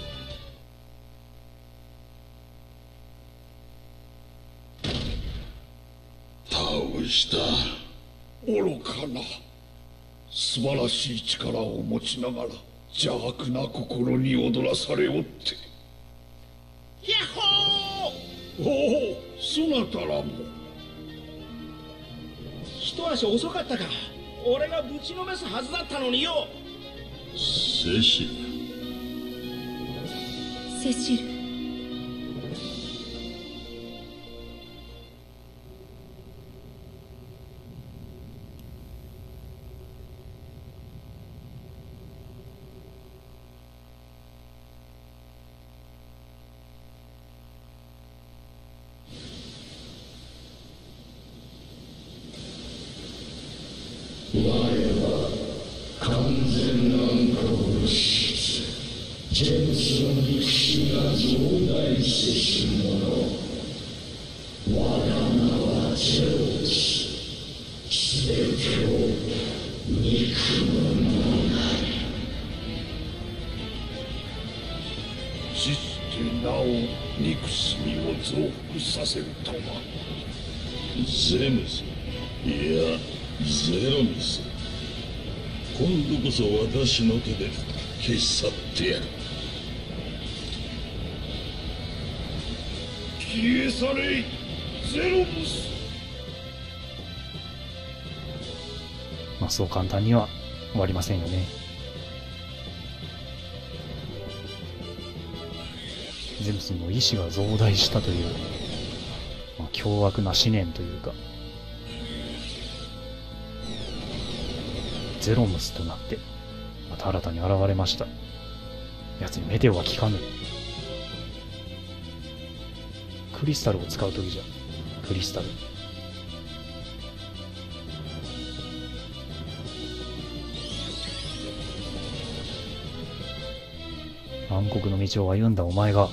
倒した。愚かな。素晴らしい力を持ちながら邪悪な心に踊らされおって。 ヤッホー。 おお、そなたらも。 一足遅かったか。俺がぶちのめすはずだったのによ。 セシル。 セシル。 我は完全な暗黒質。ジェームスの肉親が増大せし者。我が名はゼロです。すべてを憎む者なり。死してなお憎しみを増幅させるとは。ゼムス、いやゼロミス。今度こそ私の手で消し去ってやる。消え去れ、ゼロムス。 そう簡単には終わりませんよね。ゼムスの意志が増大したという、凶悪な思念というか、ゼロムスとなってまた新たに現れました。奴にメテオは効かぬ。クリスタルを使う時じゃ。クリスタル。暗黒の道を歩んだお前が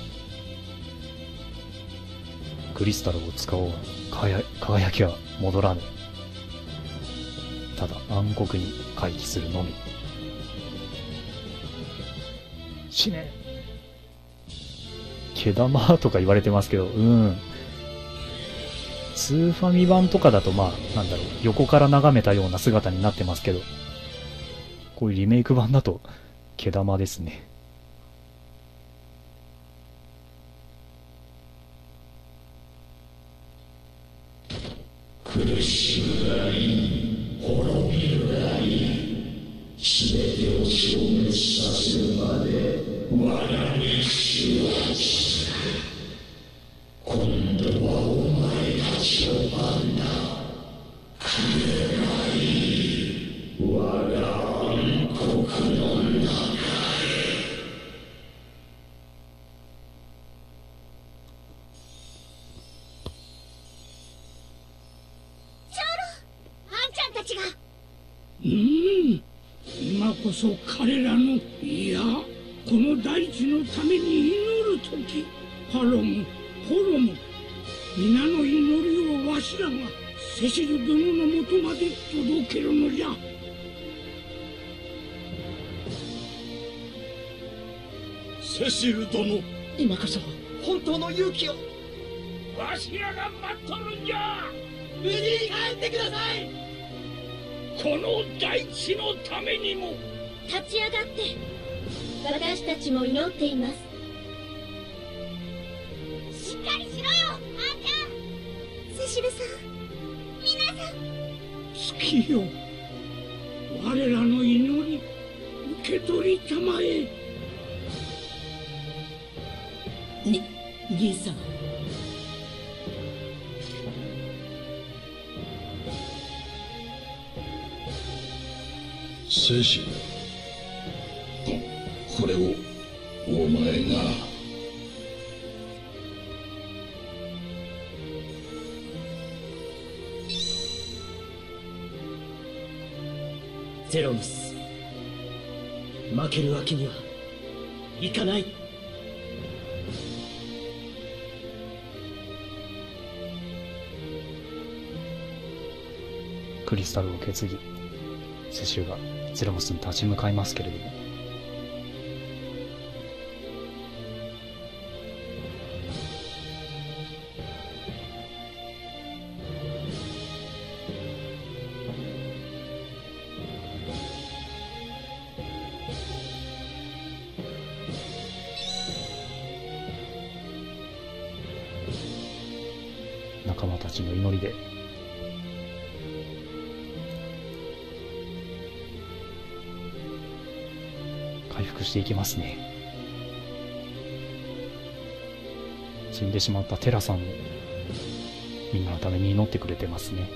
クリスタルを使おう。輝きは戻らぬ。ただ暗黒に回帰するのみ。死ね。毛玉とか言われてますけど、 スーファミ版とかだとまあ、なんだろう、横から眺めたような姿になってますけど、こういうリメイク版だと、毛玉ですね。 苦しむがいい、滅びるがいい。すべてを消滅させるまで我が歴史は続く。今度はお前たちの番だ。くれない我が暗黒の中へ。 今こそ彼らの、いや、この大地のために祈る時。ハロム、ホロム、皆の祈りをわしらがセシル殿のもとまで届けるのじゃ。 セシル殿、 今こそ本当の勇気を。 わしらが待っとるんじゃ。 無事に帰ってください。 この大地のためにも。 立ち上がって私たちも祈っています。しっかりしろよ、あんちゃん。セシルさん、皆さん。 月よ、我らの祈り受け取りたまえ。 兄さん。 セシル、これをお前が。 ゼロムス、負けるわけにはいかない。 クリスタルを受け継ぎ、セシルがゼロムスに立ち向かいますけれども、仲間たちの祈りで回復していきますね。死んでしまったテラさんもみんなのために祈ってくれてますね。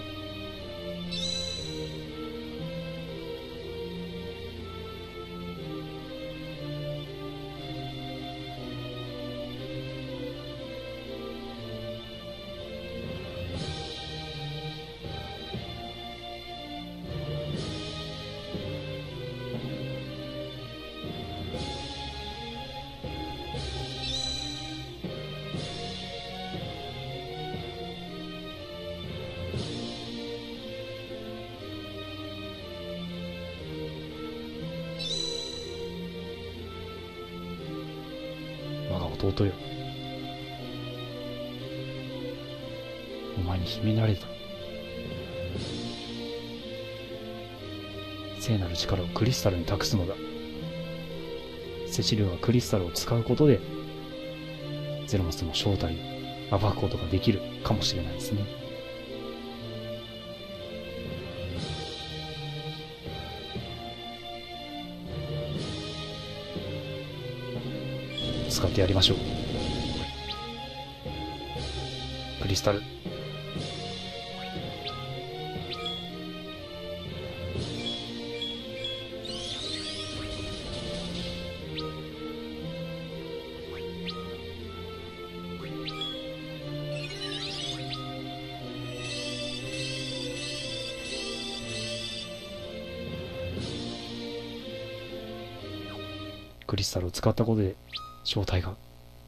我が弟よ、お前に秘められた聖なる力をクリスタルに託すのだ。セシルはクリスタルを使うことでゼロモスの正体を暴くことができるかもしれないですね。使ってやりましょう。クリスタル。クリスタルを使ったことで正体が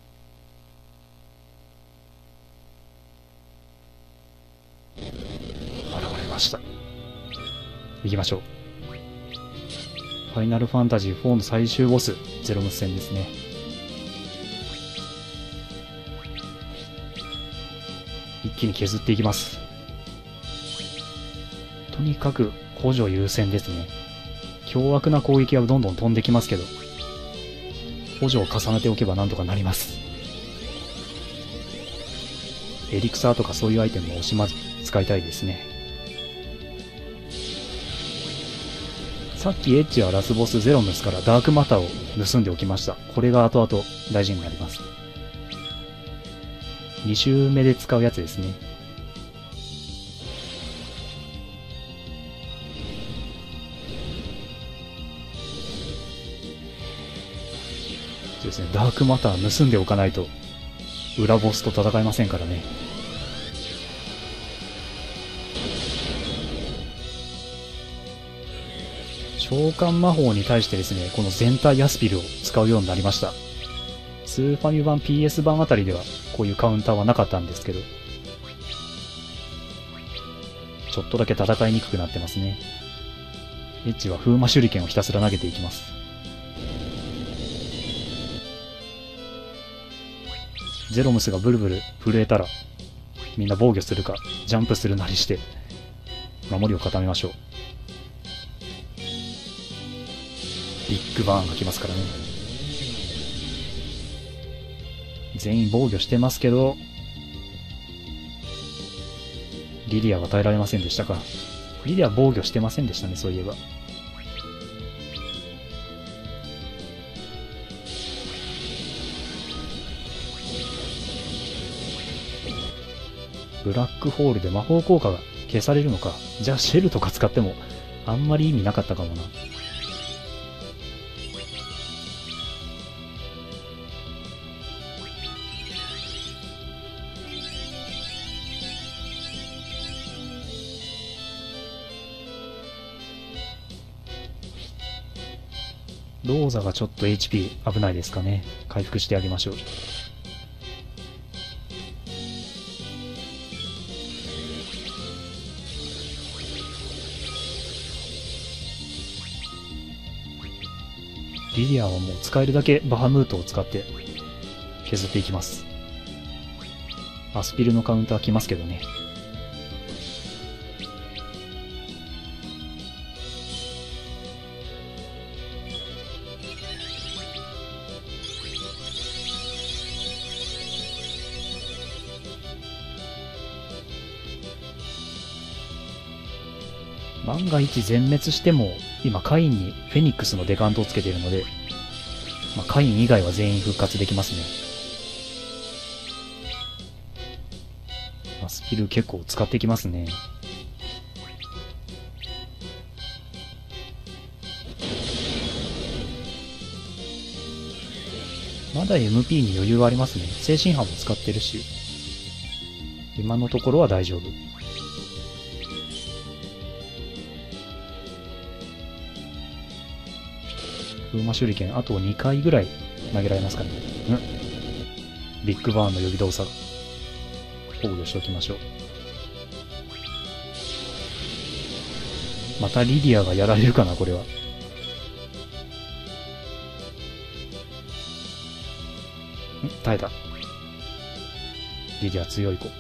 現れました。行きましょう。ファイナルファンタジー4の最終ボス、ゼロムス戦ですね。 一気に削っていきます。とにかく補助優先ですね。凶悪な攻撃はどんどん飛んできますけど、補助を重ねておけばなんとかなります。エリクサーとかそういうアイテムを惜しまず使いたいですね。さっきエッジはラスボスゼロムスからダークマターを盗んでおきました。これが後々大事になります。2周目で使うやつですね。そうですね、ダークマター盗んでおかないと裏ボスと戦えませんからね。召喚魔法に対してですね、この全体アスピルを使うようになりました。スーファミ版 PS 版あたりではこういうカウンターはなかったんですけど、ちょっとだけ戦いにくくなってますね。エッジは風魔手裏剣をひたすら投げていきます。ゼロムスがブルブル震えたらみんな防御するかジャンプするなりして守りを固めましょう。ビッグバーンが来ますからね。全員防御してますけど、リリアは耐えられませんでしたか。リリア防御してませんでしたね、そういえば。ブラックホールで魔法効果が消されるのか。じゃあシェルとか使ってもあんまり意味なかったかもな。ローザがちょっと HP 危ないですかね。回復してあげましょう。リリアはもう使えるだけバハムートを使って削っていきます。アスピルのカウンター来ますけどね。万が一全滅しても、今カインにフェニックスのデカントをつけているので、カイン以外は全員復活できますね。スピル結構使ってきますね。まだ MP に余裕はありますね。精神波も使ってるし、今のところは大丈夫。風魔手裏剣あと2回ぐらい投げられますかね。ビッグバーンの予備動作防御しておきましょう。またリディアがやられるかな、これは。耐えた。リディア強い子。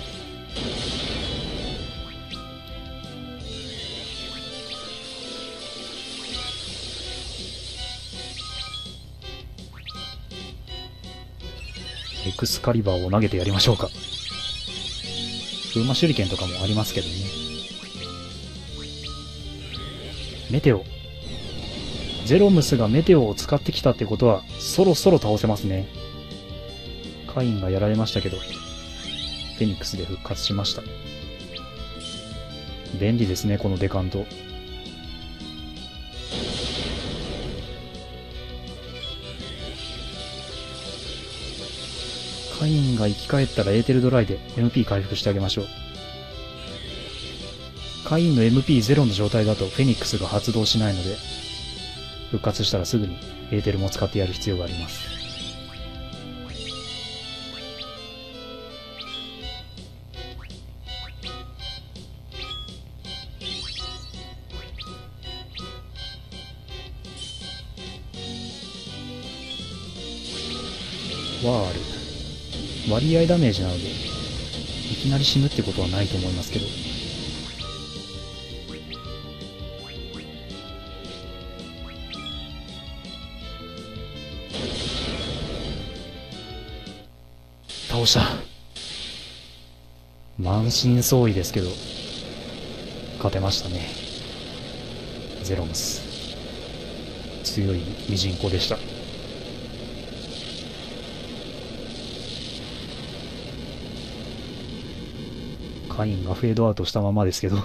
エクスカリバーを投げてやりましょうか。風魔手裏剣とかもありますけどね。メテオ。ゼロムスがメテオを使ってきたってことは、そろそろ倒せますね。カインがやられましたけど、フェニックスで復活しました。便利ですね、このデカント。カインが生き返ったらエーテルドライで MP 回復してあげましょう。カインの MP0 の状態だとフェニックスが発動しないので、復活したらすぐにエーテルも使ってやる必要があります。ワール割合ダメージなのでいきなり死ぬってことはないと思いますけど。倒した。満身創痍ですけど勝てましたね。ゼロムス強いミジンコでした。カインがフェードアウトしたままですけど、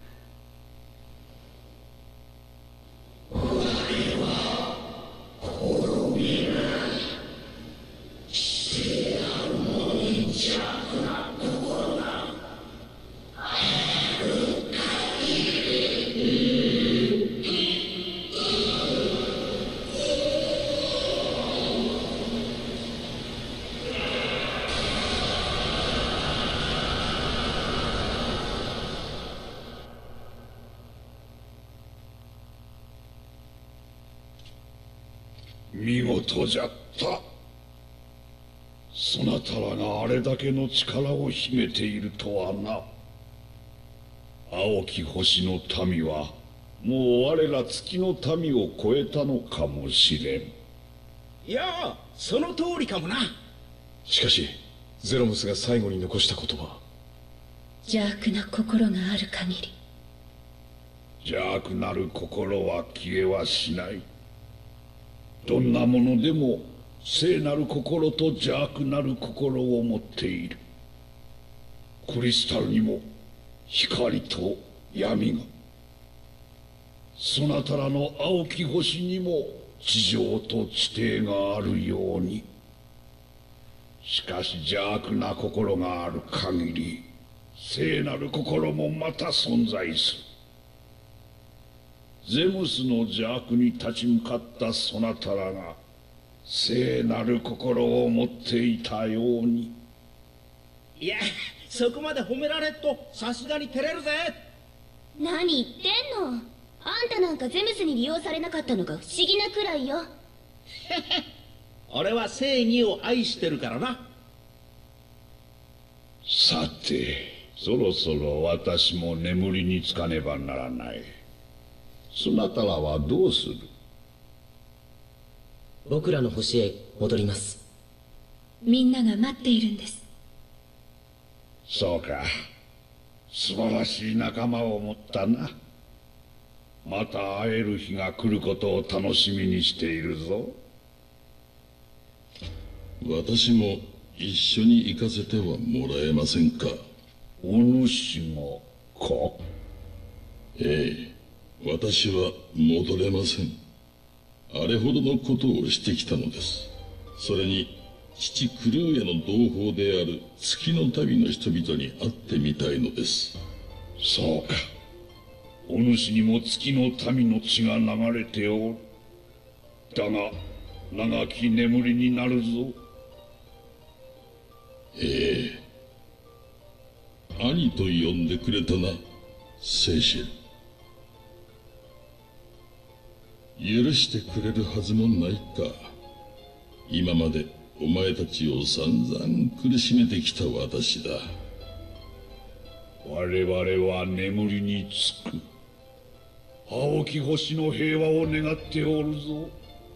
見事じゃった。そなたらがあれだけの力を秘めているとはな。青き星の民はもう我ら月の民を超えたのかもしれん。 いやあ、その通りかもな。 しかしゼロムスが最後に残した言葉、 邪悪な心がある限り。 邪悪なる心は消えはしない。どんなものでも聖なる心と邪悪なる心を持っている。クリスタルにも光と闇が、そなたらの青き星にも地上と地底があるように。しかし邪悪な心がある限り聖なる心もまた存在する。ゼムスの邪悪に立ち向かったそなたらが聖なる心を持っていたように。 いや、そこまで褒められっとさすがに照れるぜ。 何言ってんの。あんたなんかゼムスに利用されなかったのが不思議なくらいよ。 俺は正義を愛してるからな。 さて、そろそろ私も眠りにつかねばならない。そなたらはどうする？ 僕らの星へ戻ります。 みんなが待っているんです。 そうか。素晴らしい仲間を持ったな。また会える日が来ることを楽しみにしているぞ。 私も一緒に行かせてはもらえませんか？ お主がか？ ええ、私は戻れません。あれほどのことをしてきたのです。それに父クルーヤの同胞である月の民の人々に会ってみたいのです。 そうか。お主にも月の民の血が流れておる。だが長き眠りになるぞ。 ええ、兄と呼んでくれたな、セシル。許してくれるはずもないか。今までお前たちを散々苦しめてきた私だ。 我々は眠りにつく。青き星の平和を願っておるぞ。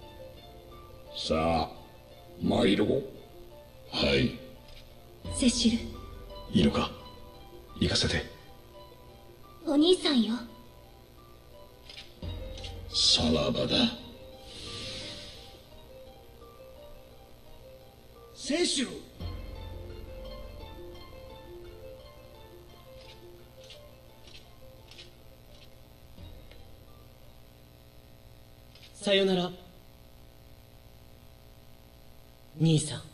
さあ参ろう。 はい。 セシル。 いいのか？行かせて。 お兄さんよ。 さらばだ。 セシル。 さよなら、兄さん。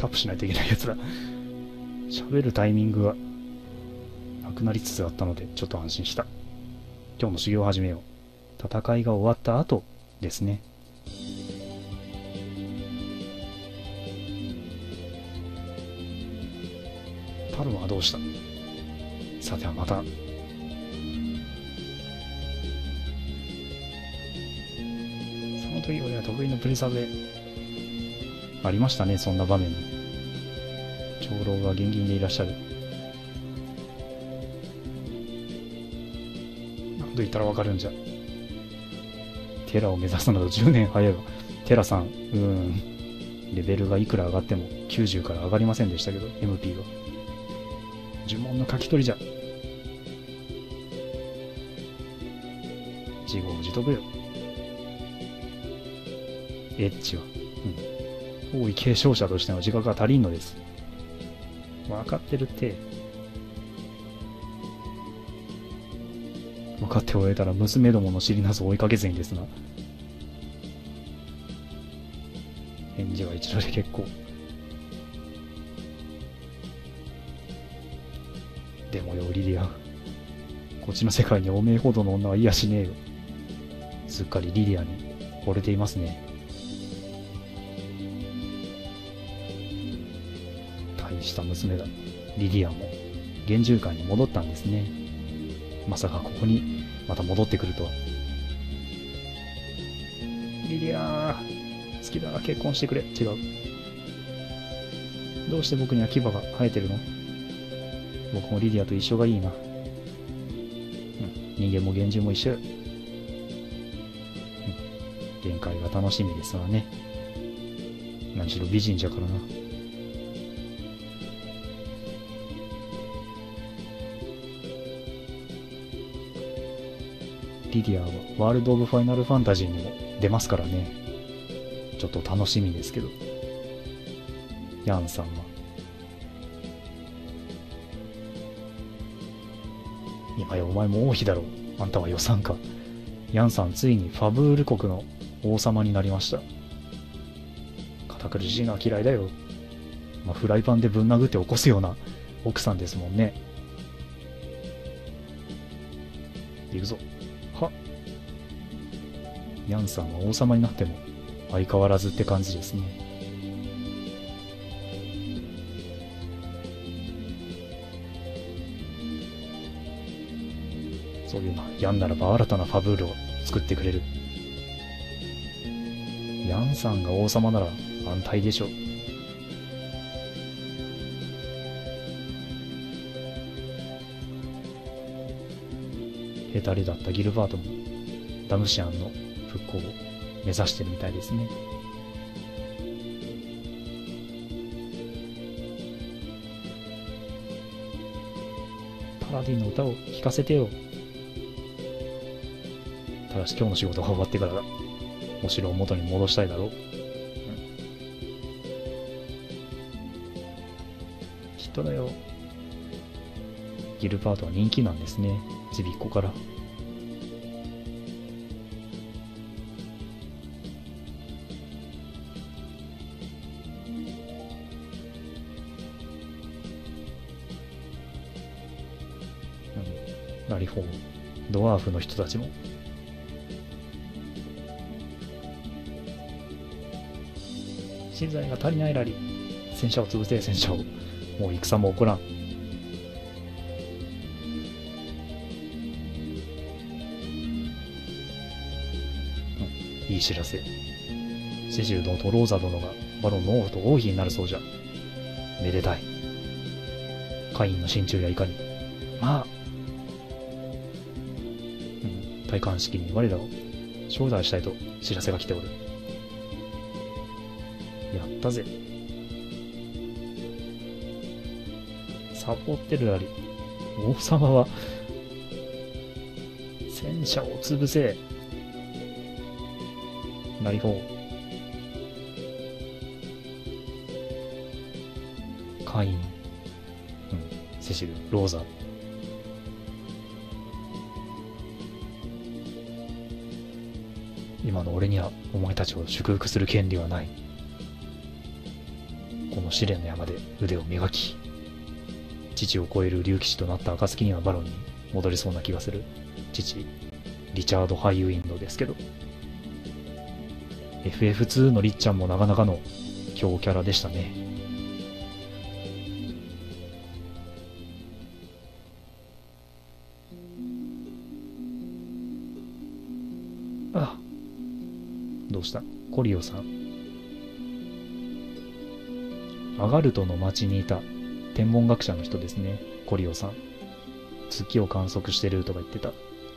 ップしないといけないやつだ。喋るタイミングがなくなりつつあったので、ちょっと安心した。今日の修行を始めよう。戦いが終わった後ですね。パルマはどうした？さてはまた。その時俺は得意のプレサベありましたね、そんな場面。長老が元気でいらっしゃる。何度言ったらわかるんじゃ。テラを目指すなど10年早いわ。テラさん、レベルがいくら上がっても90から上がりませんでしたけど、MP が。呪文の書き取りじゃ。自業自得よ。エッチは。王位継承者としての自覚が足りんのです。分かってるって。分かっておられたら娘どもの尻なぞ追いかけずにですな。返事は一度で結構。でもよ、リリア。こっちの世界におめえほどの女はいやしねえよ。すっかりリリアに惚れていますね。大した娘だ。リリアも幻獣界に戻ったんですね。まさかここにまた戻ってくるとは。リリアー、好きだ、結婚してくれ。違う。どうして僕には牙が生えてるの？僕もリディアと一緒がいいな。人間も幻獣も一緒よ。限界が楽しみですわね。何しろ美人じゃからな。リディアはワールド・オブ・ファイナル・ファンタジーにも出ますからね。ちょっと楽しみですけど。ヤンさんは。今やお前も王妃だろう。あんたは予算か。ヤンさんついにファブール国の王様になりました。堅苦しいのは嫌いだよ。まあ、フライパンでぶん殴って起こすような奥さんですもんね。行くぞ。はっ。ヤンさんは王様になっても相変わらずって感じですね。そういうのヤンならば新たなファブールを作ってくれる。ヤンさんが王様なら安泰でしょう。ヘタレだったギルバートもダムシアンの復興を目指してるみたいですね。パラディの歌を聴かせてよ。ただし今日の仕事が終わってからだ。お城を元に戻したいだろう。きっとだよ。ギルバートは人気なんですね。ちびっこから。ラリフォーム、ドワーフの人たちも。資材が足りないラリー。戦車を潰せ、戦車を。もう戦も起こらん。いい知らせ。セシル殿とローザ殿がバロンの王と王妃になるそうじゃ。めでたい。カインの心中やいかに。まあ、戴冠式に我らを招待したいと知らせが来ておる。やったぜ。サボってるラリ。王様は戦車を潰せ。ラリフォー。カイン、セシル、ローザ。今の俺にはお前たちを祝福する権利はない。このの試練の山で腕を磨き、父を超える竜騎士となった暁にはバロンに戻りそうな気がする父リチャード・ハイウィンドですけど、 FF2 のりっちゃんもなかなかの強キャラでしたね。あ、どうしたコリオさん。アガルトの町にいた天文学者の人ですね、コリオさん。月を観測してるとか言ってた。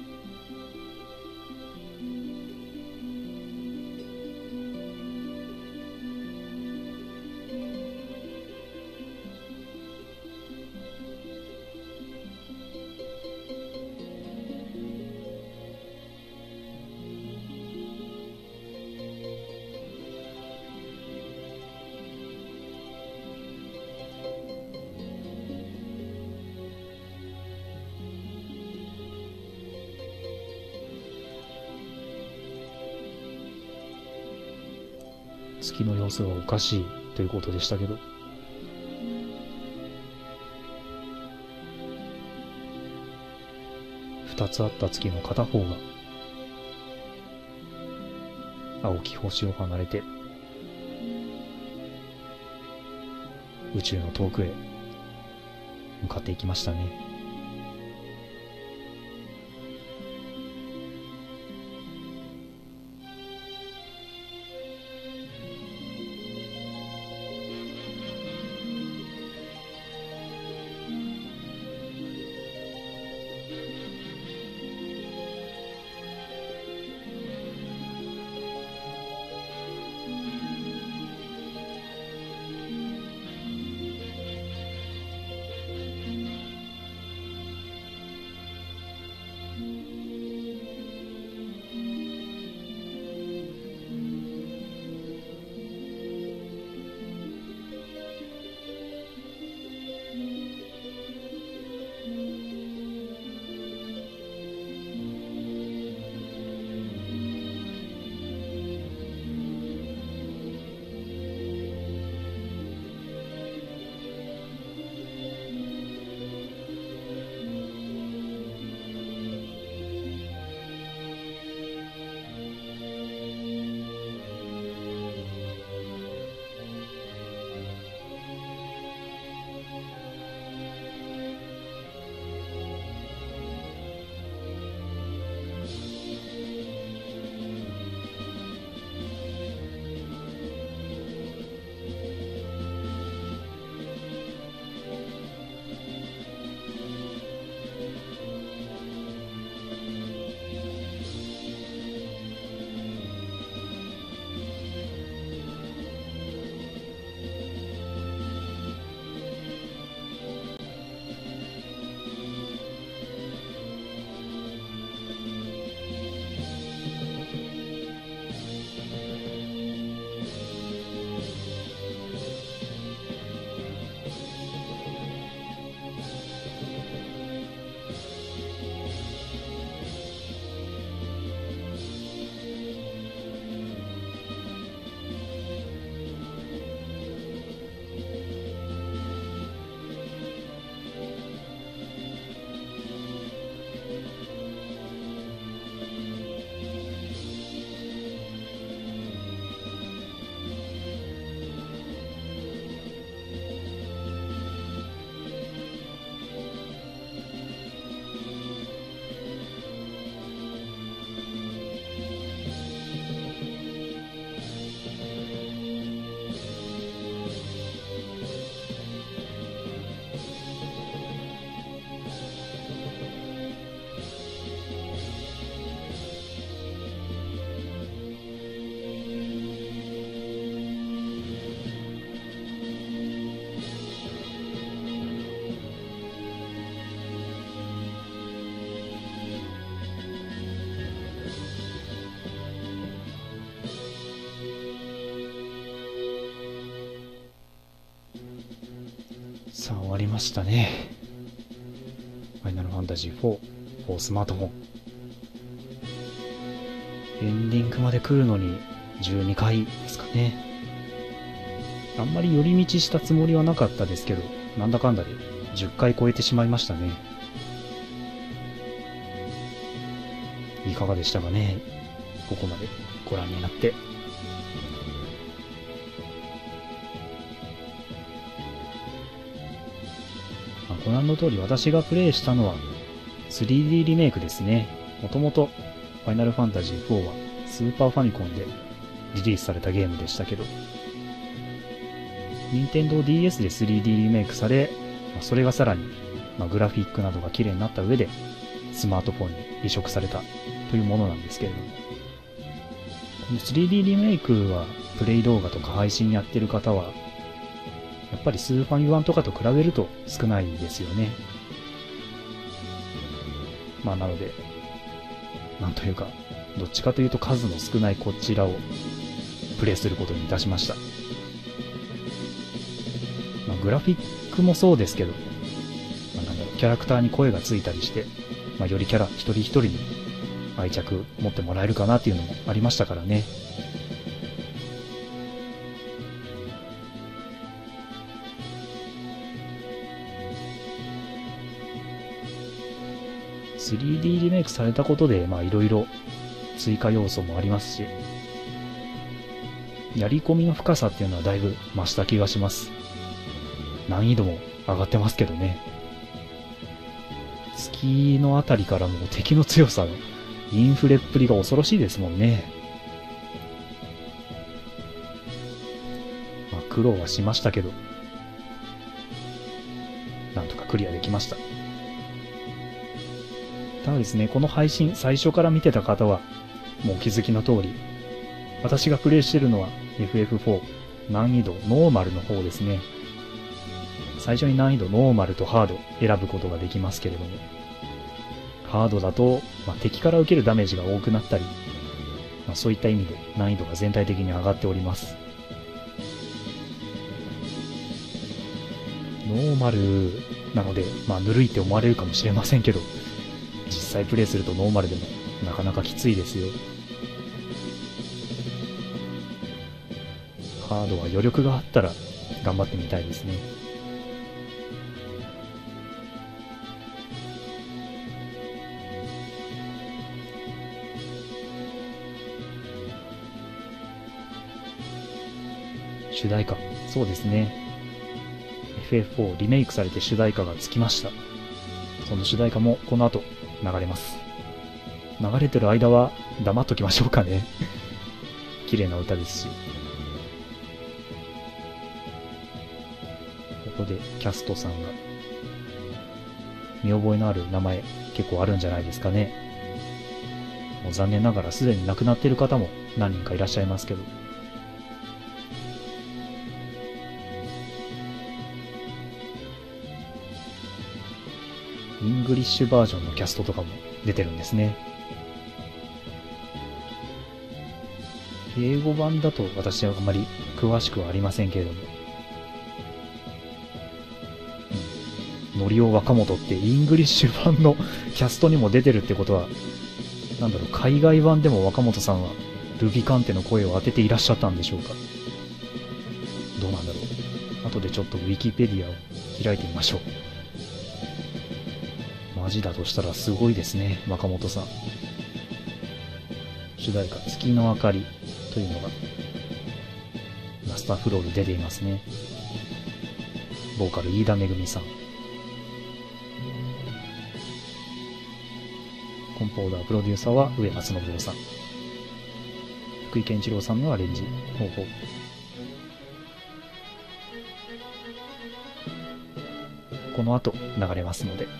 月の様子がおかしいということでしたけど、2つあった月の片方が青き星を離れて宇宙の遠くへ向かっていきましたね。さあ終わりましたね。ファイナルファンタジー4、フォースマートフォン。エンディングまで来るのに12回ですかね。 あんまり寄り道したつもりはなかったですけど、なんだかんだで10回超えてしまいましたね。いかがでしたかね、ここまでご覧になって。ご覧の通り私がプレイしたのは 3D リメイクですね。もともとファイナルファンタジー4はスーパーファミコンでリリースされたゲームでしたけど、任天堂 DS で 3D リメイクされ、それがさらにグラフィックなどが綺麗になった上でスマートフォンに移植されたというものなんですけれども、この 3D リメイクはプレイ動画とか配信やってる方はやっぱりスーファミ版とかと比べると少ないですよね。なので、なんというか、どっちかというと数の少ないこちらをプレイすることにいたしました。グラフィックもそうですけど、キャラクターに声がついたりして、よりキャラ一人一人に愛着持ってもらえるかなっていうのもありましたからね。3D リメイクされたことで、いろいろ追加要素もありますし、やり込みの深さっていうのはだいぶ増した気がします。難易度も上がってますけどね。月のあたりからもう敵の強さのインフレっぷりが恐ろしいですもんね。苦労はしましたけど、なんとかクリアできました。ただですね、この配信最初から見てた方はもうお気づきの通り、私がプレイしてるのは FF4 難易度ノーマルの方ですね。最初に難易度ノーマルとハード選ぶことができますけれども、ハードだと、敵から受けるダメージが多くなったり、そういった意味で難易度が全体的に上がっております。ノーマルなので、ぬるいって思われるかもしれませんけど、実際プレイするとノーマルでもなかなかきついですよ。ハードは余力があったら頑張ってみたいですね。主題歌、そうですね。FF4 リメイクされて主題歌がつきました。その主題歌もこの後流れます。流れてる間は黙っときましょうかね。綺麗な歌ですし。ここでキャストさんが見覚えのある名前結構あるんじゃないですかね。もう残念ながらすでに亡くなっている方も何人かいらっしゃいますけど、イングリッシュバージョンのキャストとかも出てるんですね。英語版だと私はあまり詳しくはありませんけれども、ノリオ若本ってイングリッシュ版のキャストにも出てるってことは、海外版でも若本さんはルビカンテの声を当てていらっしゃったんでしょうか。どうなんだろう。後でちょっとウィキペディアを開いてみましょう。マジだとしたらすごいですね、若本さん。主題歌「月の明かり」というのがラストフロール出ていますね。ボーカル飯田めぐみさん、コンポーザープロデューサーは上松信夫さん、福井健一郎さんのアレンジ方法。この後流れますので。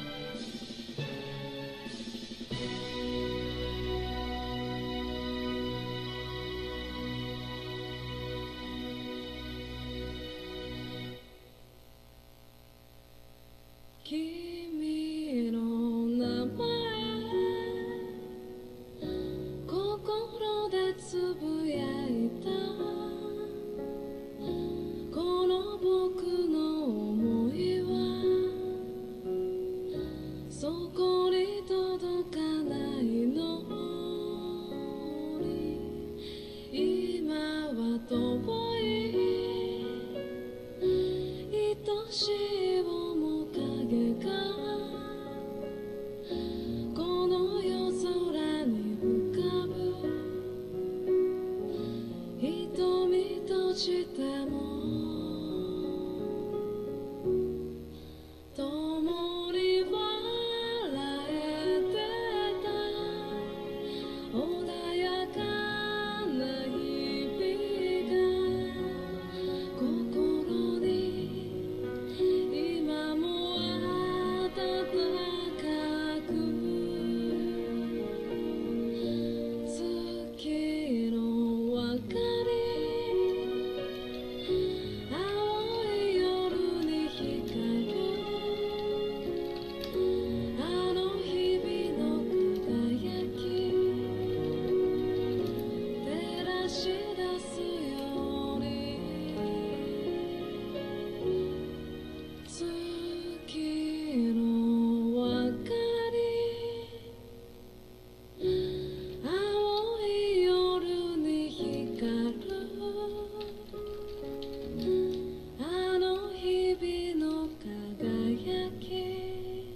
輝き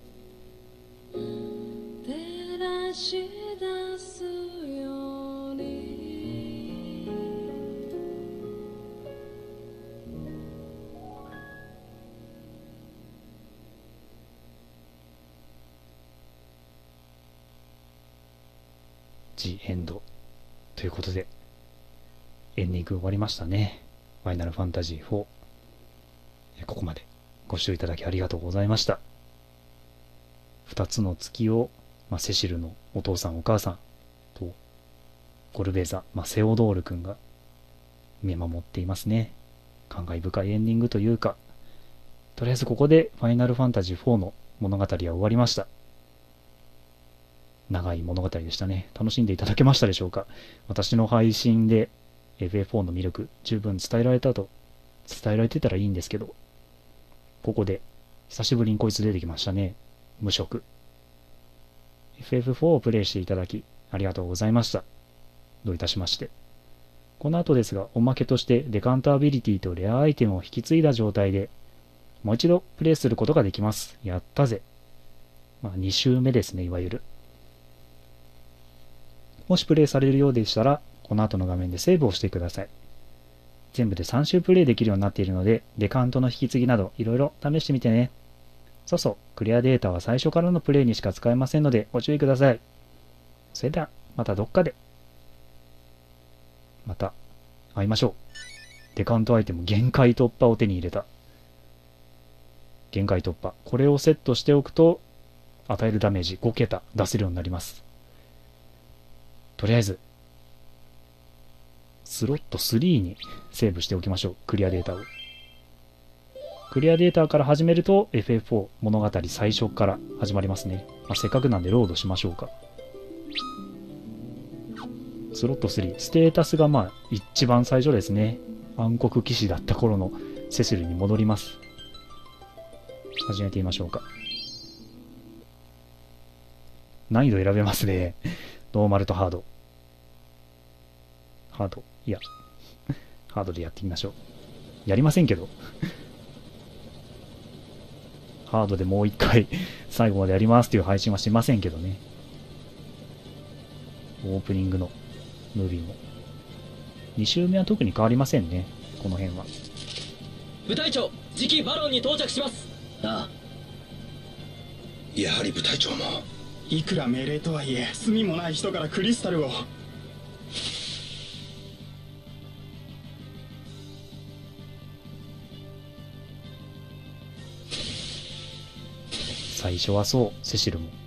照らし出すようにジエンドということでエンディング終わりましたね。ファイナルファンタジー4、ここまでご視聴いただきありがとうございました。2つの月を、セシルのお父さんお母さんとゴルベーザ、セオドール君が見守っていますね。感慨深いエンディングというか、とりあえずここでファイナルファンタジー4の物語は終わりました。長い物語でしたね。楽しんでいただけましたでしょうか。私の配信でFF4 の魅力十分伝えられてたらいいんですけど、ここで久しぶりにこいつ出てきましたね。無職。FF4 をプレイしていただきありがとうございました。どういたしまして。この後ですが、おまけとしてデカンタアビリティとレアアイテムを引き継いだ状態でもう一度プレイすることができます。やったぜ。2周目ですね、いわゆる。もしプレイされるようでしたら、この後の画面でセーブをしてください。全部で3周プレイできるようになっているので、デカントの引き継ぎなどいろいろ試してみてね。そうそう、クリアデータは最初からのプレイにしか使えませんのでご注意ください。それでは、またどっかで。また会いましょう。デカントアイテム限界突破を手に入れた。限界突破。これをセットしておくと、与えるダメージ5桁出せるようになります。とりあえず、スロット3にセーブしておきましょう。クリアデータを。クリアデータから始めると FF4 物語最初から始まりますね。せっかくなんでロードしましょうか。スロット3。ステータスが一番最初ですね。暗黒騎士だった頃のセシルに戻ります。始めてみましょうか。難易度選べますね。ノーマルとハード。ハード。いや、ハードでやってみましょう。やりませんけど。ハードでもう一回最後までやりますっていう配信はしませんけどね。オープニングのムービーも。2周目は特に変わりませんね。この辺は。 部隊長、次期バロンに到着します。ああ。 やはり部隊長も。 いくら命令とはいえ、罪もない人からクリスタルを。 最初はそう、セシルも。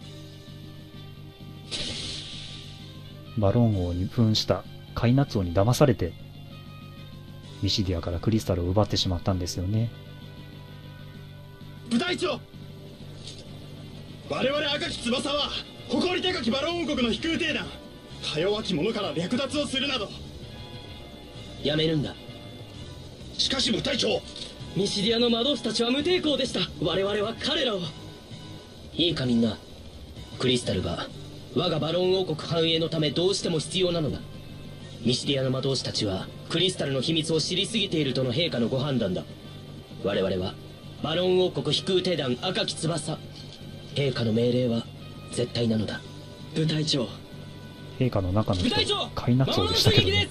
バロン王に扮したカイナツ王に騙されて、ミシディアからクリスタルを奪ってしまったんですよね。 部隊長、我々赤き翼は誇り高きバロン王国の飛空艇団、か弱き者から略奪をするなど。 やめるんだ。 しかし部隊長、 ミシディアの魔導士たちは無抵抗でした。我々は彼らを。いいかみんな、クリスタルが我がバロン王国繁栄のためどうしても必要なのだ。ミシディアの魔導士たちはクリスタルの秘密を知りすぎているとの陛下のご判断だ。我々はバロン王国飛空艇団赤き翼。陛下の命令は絶対なのだ。部隊長。 陛下の中の人、カイナツ王でしたけどね。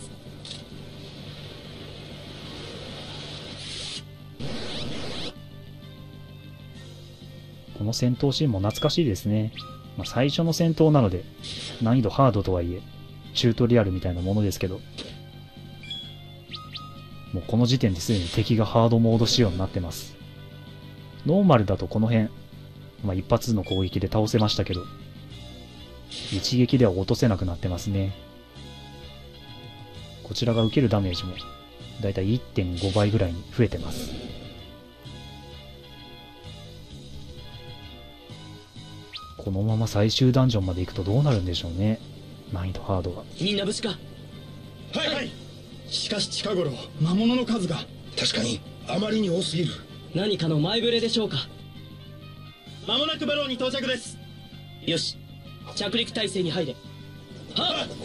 この戦闘シーンも懐かしいですね。最初の戦闘なので難易度ハードとはいえチュートリアルみたいなものですけど、もうこの時点ですでに敵がハードモード仕様になってます。ノーマルだとこの辺、一発の攻撃で倒せましたけど、一撃では落とせなくなってますね。こちらが受けるダメージもだいたい 1.5 倍ぐらいに増えてます。このまま最終ダンジョンまで行くとどうなるんでしょうね。難易度ハードが。 みんな無事か。 はいはい。しかし近頃魔物の数が。 確かにあまりに多すぎる。 何かの前触れでしょうか。 間もなくバロンに到着です。 よし、着陸態勢に入れ。はっ。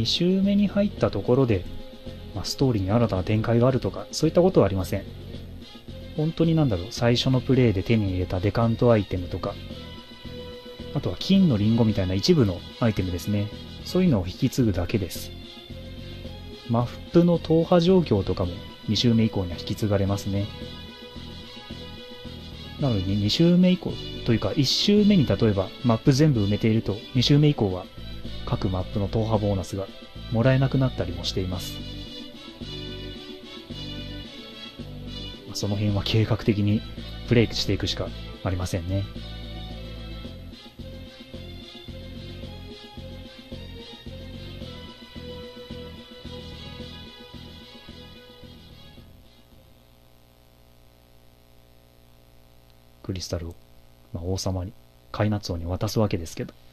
2周目に入ったところで、ストーリーに新たな展開があるとか、そういったことはありません。本当に最初のプレイで手に入れたデカントアイテムとか、あとは金のリンゴみたいな一部のアイテムですね。そういうのを引き継ぐだけです。マップの踏破状況とかも2周目以降には引き継がれますね。なので2周目以降というか1周目に例えばマップ全部埋めていると2周目以降は各マップの踏破ボーナスがもらえなくなったりもしています。その辺は計画的にプレイしていくしかありませんね。クリスタルを、王様に、カイナツ王に渡すわけですけど。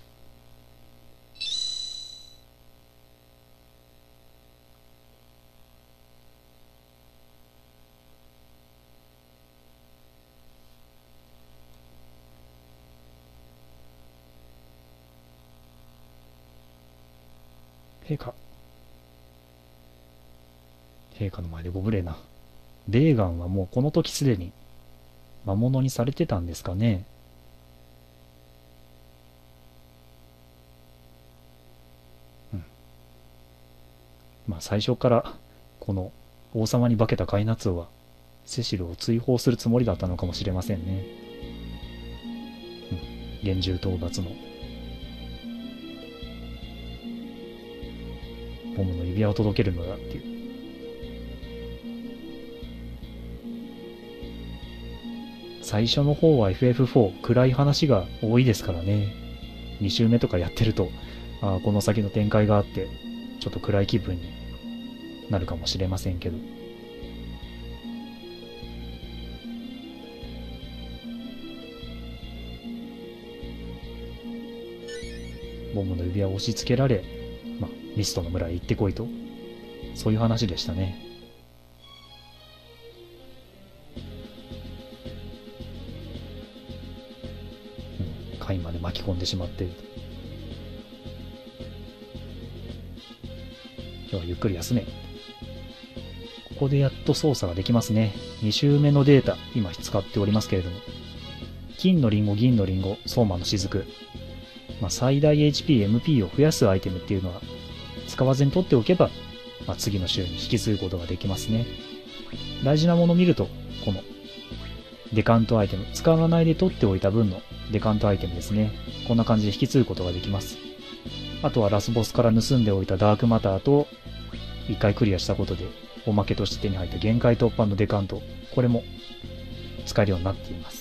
陛下の前でご無礼な。レーガンはもうこの時すでに魔物にされてたんですかね。最初からこの王様に化けたカイナツ王はセシルを追放するつもりだったのかもしれませんね。厳重討伐のボムの指輪を届けるのだっていう。最初の方は FF4 暗い話が多いですからね。2周目とかやってると、この先の展開があってちょっと暗い気分になるかもしれませんけど。ボムの指輪を押し付けられ、ミストの村へ行ってこいと、そういう話でしたね。カイまで巻き込んでしまっていると。今日はゆっくり休め。ここでやっと操作ができますね。2周目のデータ、今使っておりますけれども。金のリンゴ、銀のリンゴ、相馬の雫。最大 HP、MP を増やすアイテムっていうのは、使わずに取っておけば、次の週に引き継ぐことができますね。大事なものを見ると、このデカントアイテム、使わないで取っておいた分のデカントアイテムですね。こんな感じで引き継ぐことができます。あとはラスボスから盗んでおいたダークマターと、1回クリアしたことでおまけとして手に入った限界突破のデカント、これも使えるようになっています。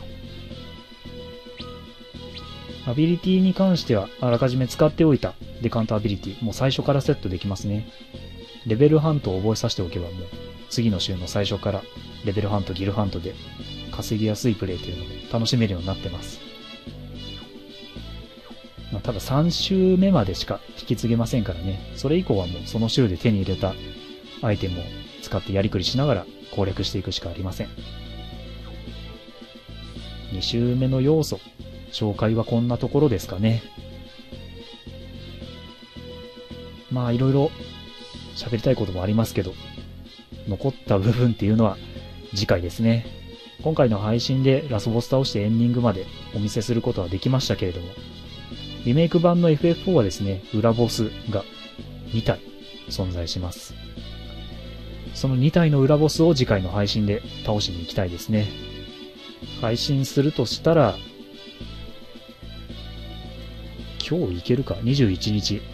アビリティに関してはあらかじめ使っておいたデカントアビリティ、もう最初からセットできますね。レベルハントを覚えさせておけばもう次の週の最初からレベルハント、ギルハントで稼ぎやすいプレイというのも楽しめるようになってます。ただ3週目までしか引き継げませんからね。それ以降はもうその週で手に入れたアイテムを使ってやりくりしながら攻略していくしかありません。2週目の要素、紹介はこんなところですかね。いろいろ喋りたいこともありますけど、残った部分っていうのは次回ですね。今回の配信でラスボス倒してエンディングまでお見せすることはできましたけれども、リメイク版の FF4 はですね、裏ボスが2体存在します。その2体の裏ボスを次回の配信で倒しに行きたいですね。配信するとしたら、今日いけるか ?21 日。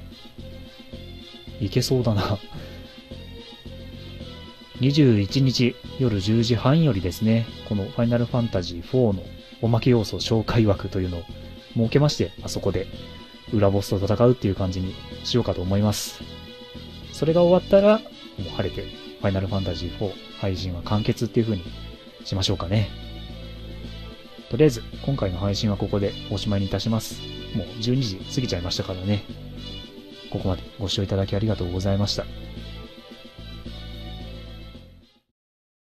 いけそうだな。21日夜10時半よりですね、このファイナルファンタジー4のおまけ要素紹介枠というのを設けまして、あそこで裏ボスと戦うっていう感じにしようかと思います。それが終わったら、もう晴れてファイナルファンタジー4配信は完結っていう風にしましょうかね。とりあえず、今回の配信はここでおしまいにいたします。もう12時過ぎちゃいましたからね。ここまでご視聴いただきありがとうございました。